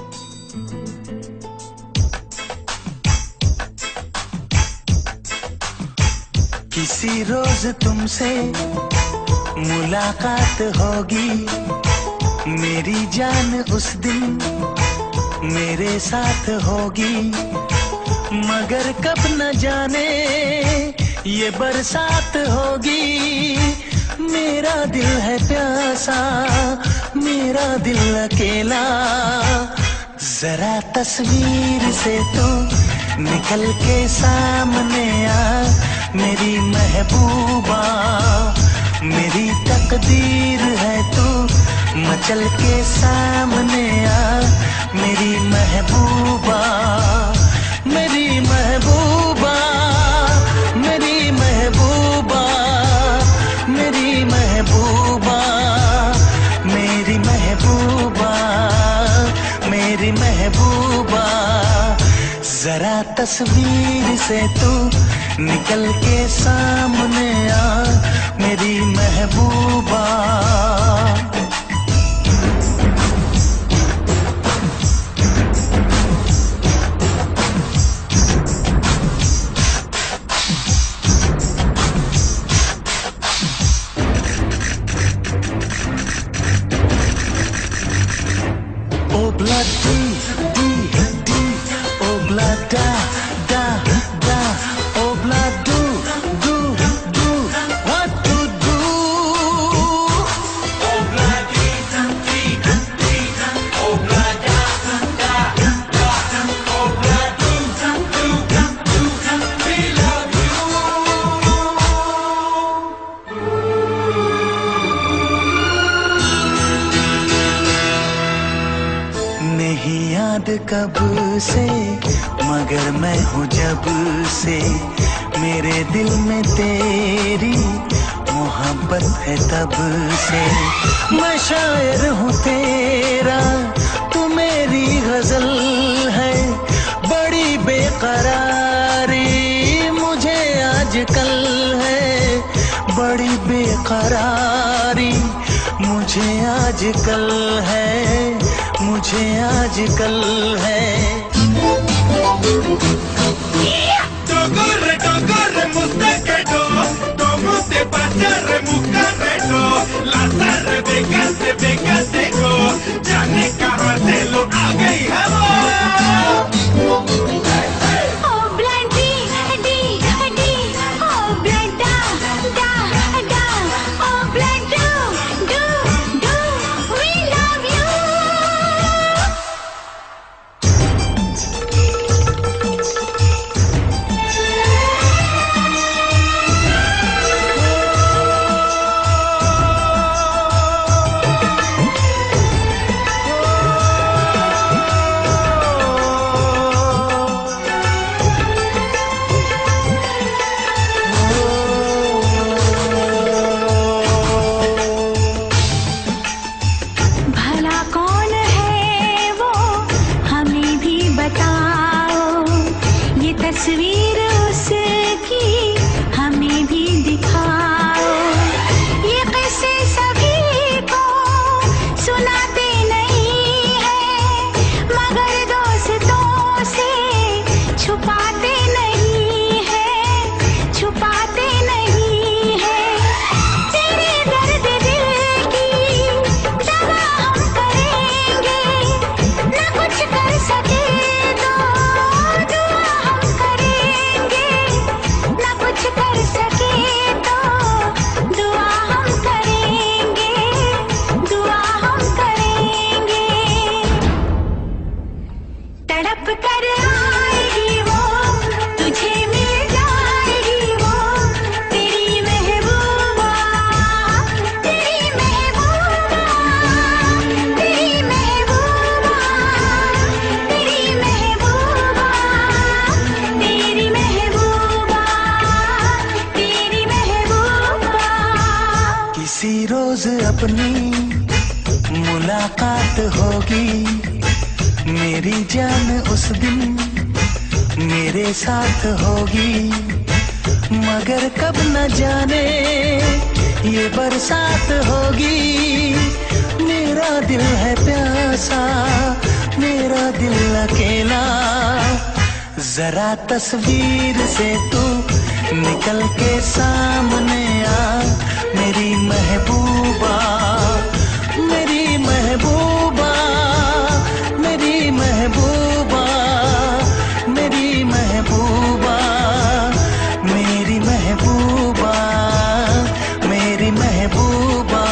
किसी रोज तुमसे मुलाकात होगी। मेरी जान उस दिन मेरे साथ होगी, मगर कब न जाने ये बरसात होगी। मेरा दिल है प्यासा, मेरा दिल अकेला, जरा तस्वीर से तो निकल के सामने आ मेरी महबूबा। मेरी तकदीर है तू मचल के सामने आ मेरी महबूबा। मेरी महबूबा, मेरी महबूबा, मेरी महबूबा, मेरी महबूबा, मेरी महबूबा। जरा तस्वीर से तू निकल के सामने आ मेरी महबूबा। Obladi, di, di, oblada. कब से, मगर मैं हूँ जब से, मेरे दिल में तेरी मोहब्बत है तब से। मैं शायर हूँ तेरा, तू मेरी गजल है, बड़ी बेकरारी मुझे आजकल है, बड़ी बेकरारी मुझे आजकल है, मुझे आजकल है। Dogore, dogore, mustekedo, como te pachare mukaredo, la tarde vegate, vegate go, jane karatelo a gei hamo. Oh bloody, di, di, oh blood da, da, da, oh blood do, do, do, we love you. भला कौन है वो, हमें भी बताओ, ये तस्वीर उसकी हमें भी दिखाओ। ये किस्से सभी को सुनाते नहीं है, मगर दोस्तों से छुपाते नहीं है, छुपाते नहीं है। तेरे दर्द दिल की दवा हम करेंगे, न कुछ कर सके तो दुआ हम करेंगे, न कुछ कर सके तो दुआ हम करेंगे, दुआ हम करेंगे। तड़प कर आएगी वो, तुझे मिल जाएगी वो, तेरी महबूबा, तेरी महबूबा, तेरी महबूबा, तेरी महबूबा, तेरी महबूबा, तेरी महबूबा। किसी रोज अपनी मुलाकात होगी, मेरी जान उस दिन मेरे साथ होगी, मगर कब न जाने ये बरसात होगी। मेरा दिल है प्यासा, मेरा दिल अकेला, जरा तस्वीर से तू निकल के सामने आ, मेरी महबूबा, मेरी महबूबा, मेरी महबूबा, मेरी महबूबा, मेरी महबूबा, मेरी महबूबा।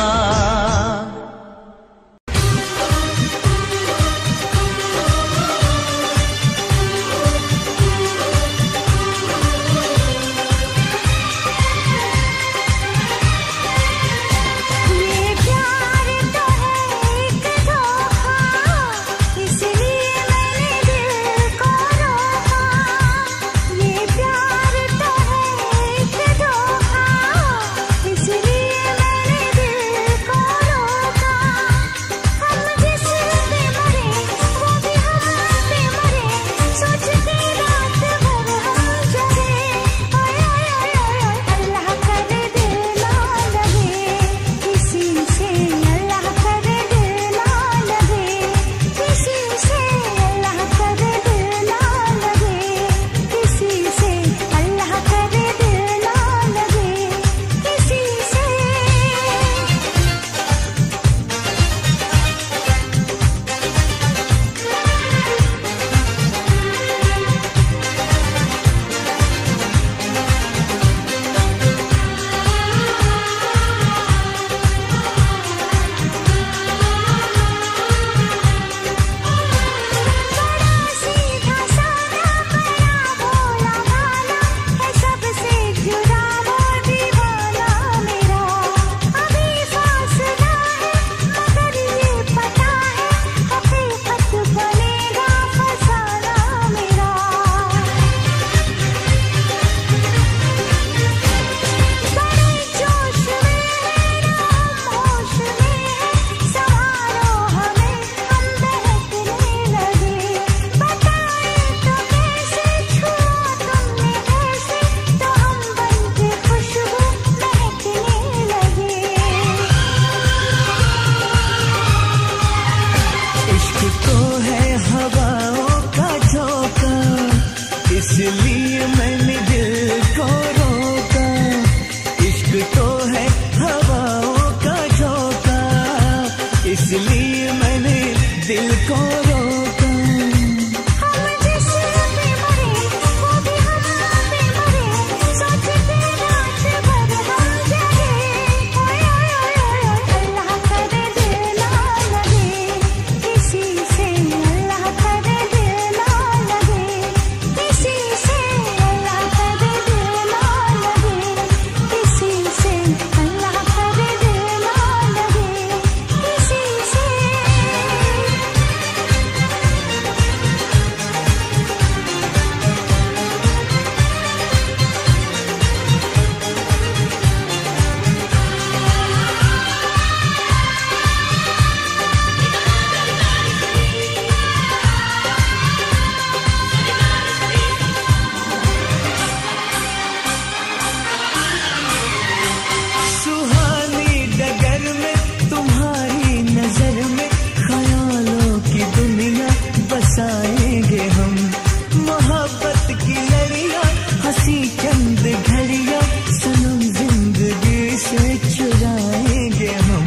चंद घड़ियां सनम जिंदगी से चुराएंगे हम।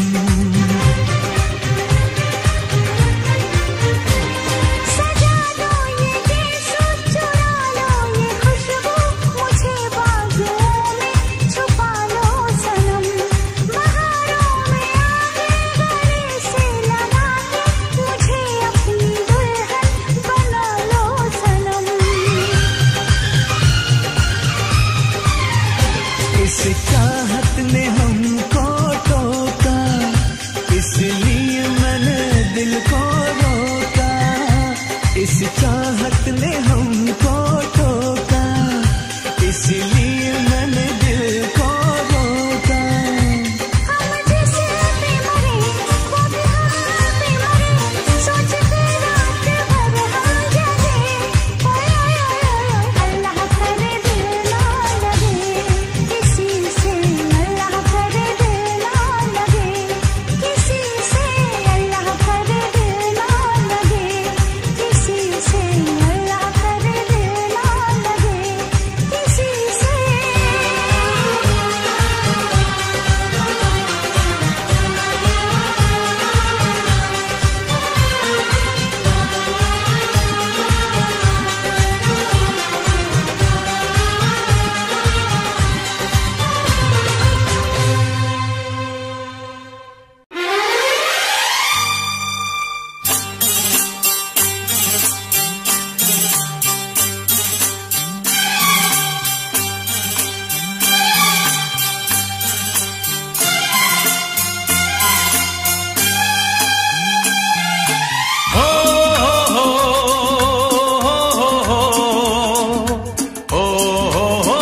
सजा दो ये गीत, चुरा लो ये खुशबू, मुझे बाजुओं में छुपा लो सनम। बहारों में आगे गले से लगा के मुझे अपनी दुल्हन बना लो सनम। इस चाहत ने हमको टोका, इसलिए मैंने दिल को रोका। इस चाहत ने हमको टोका, इसलिए मैंने दिल को रोका। हम जिस पे मरे वो भी हम पे मरे, सोचते रात भर हम जगे। ओए ओए ओए ओए अल्लाह करे दिल ना लगे किसी से, अल्लाह करे दिल ना लगे किसी से, अल्लाह करे दिल ना लगे किसी से, अल्लाह करे दिल ना लगे किसी से। हो हो हो हो हो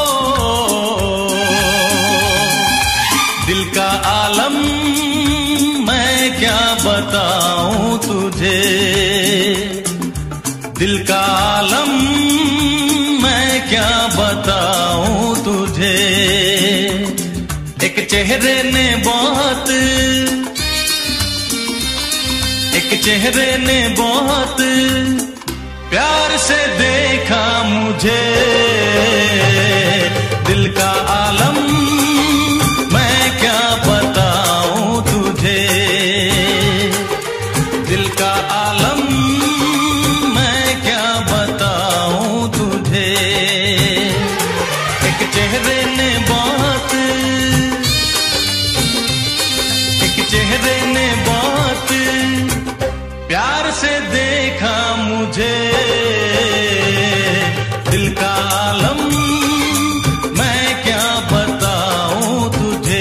दिल का आलम मैं क्या बताऊं तुझे, दिल का आलम मैं क्या बताऊं तुझे। एक चेहरे ने बहुत एक चेहरे ने बहुत प्यार से देखा मुझे। दिल का आलम मैं क्या बताऊं तुझे, दिल का आलम मैं क्या बताऊं तुझे। एक चेहरे ने बहुत एक चेहरे ने बहुत प्यार से देखा मुझे। दिल का आलम मैं क्या बताऊं तुझे।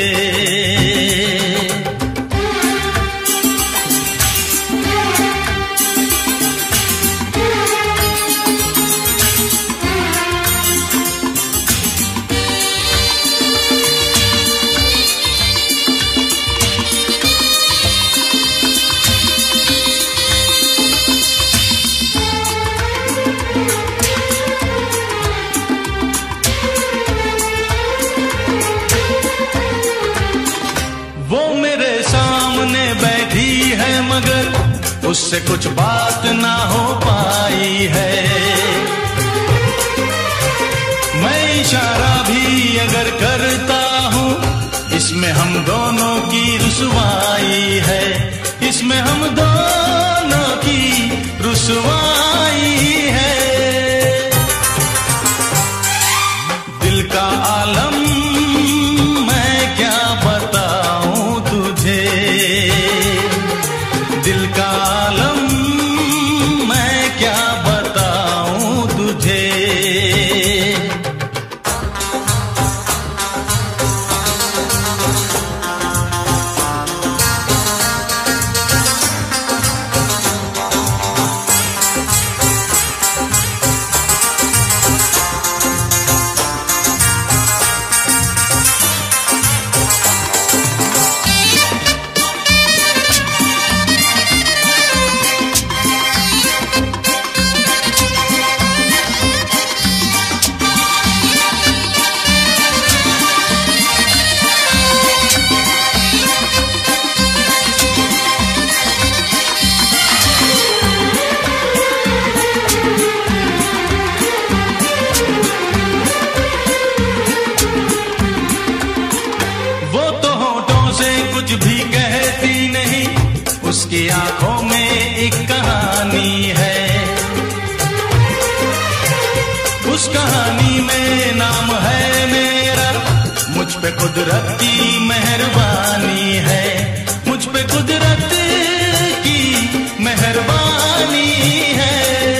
वो मेरे सामने बैठी है मगर उससे कुछ बात ना हो पाई है। मैं इशारा भी अगर करता हूँ इसमें हम दोनों की रुसवाई है, इसमें हम दोनों की रुसवाई है। दिल का आलम मैं क्या बताऊं तुझे, दिल का आलम मैं क्या बताऊं तुझे। उसकी आंखों में एक कहानी है, उस कहानी में नाम है मेरा, मुझ पे कुदरत की मेहरबानी है, मुझ पे कुदरत की मेहरबानी है।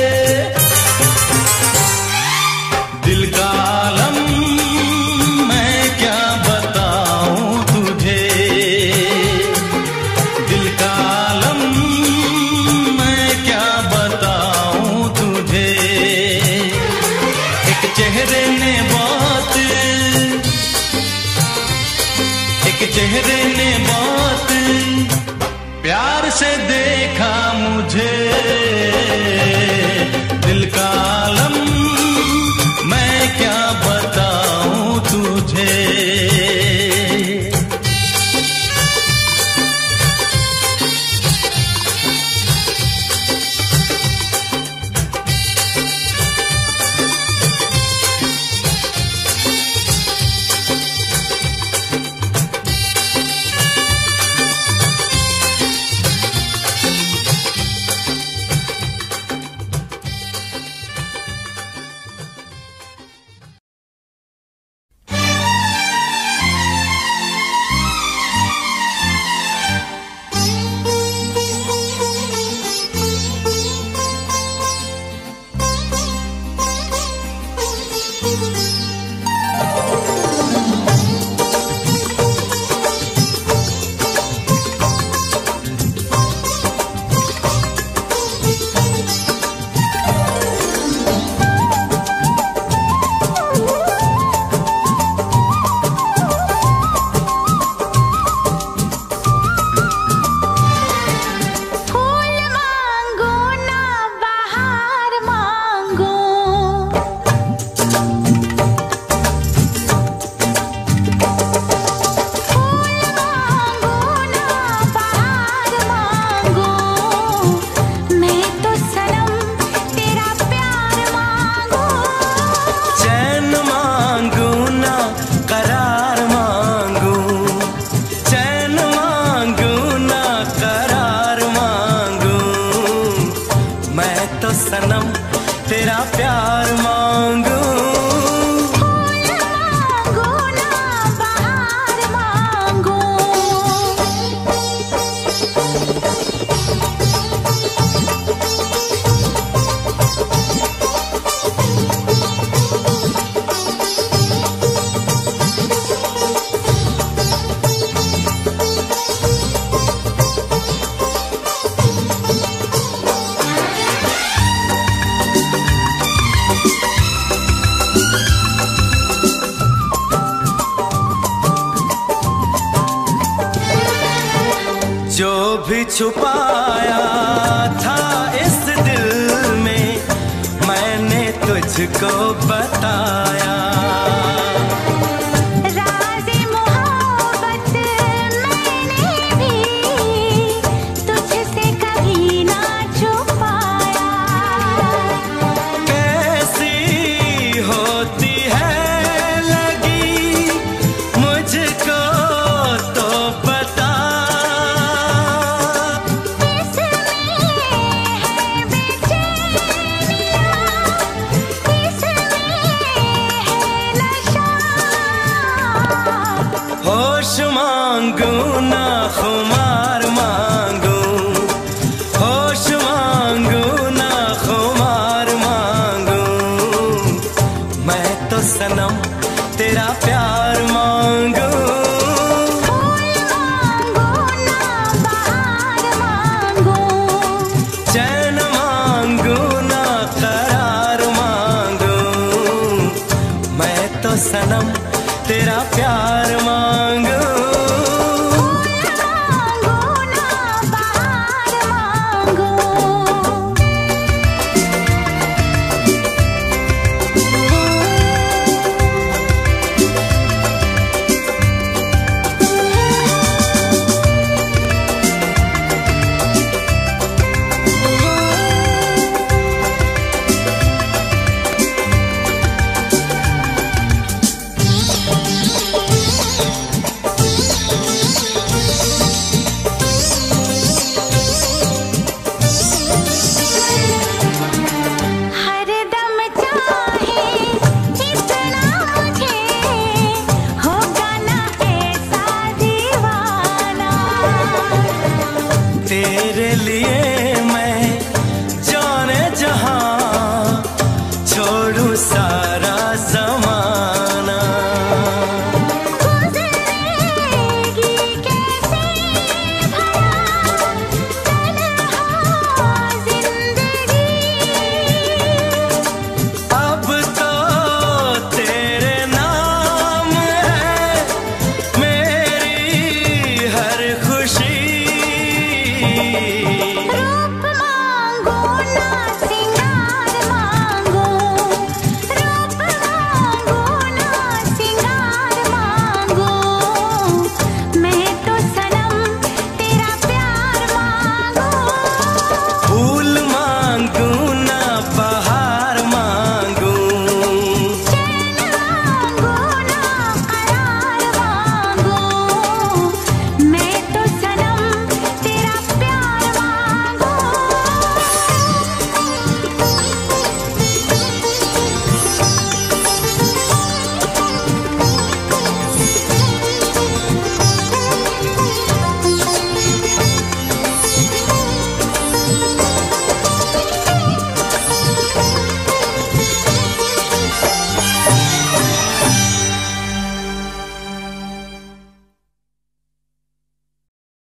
दिल का आलम मैं क्या बताऊं तुझे, दिल का आलम मैं क्या बताऊं तुझे। एक चेहरे ने बहुत, एक चेहरे ने बहुत प्यार से देखा मुझे, दिल का आलम मैं क्या बताऊं तुझे। सनम तेरा प्यार मांगू, फूल मांगू ना बहार मांगू। जो भी छुपाया था इस दिल में मैंने तुझको बताया, राज़े मोहब्बत मैंने भी तुझसे कभी ना छुपाया। कैसी होती है लगी मुझको तो बता, होश मांगू ना खुमार मांगू, होश मांगू ना खुमार मांगू। मैं तो सनम तेरा प्यार मांगू, फूल मांगू ना बहार मांगू। चैन मांगू ना करार मांगू। मैं तो सनम तेरा प्यार मांगू, फूल मांगू ना बहार मांगू। तेरे लिए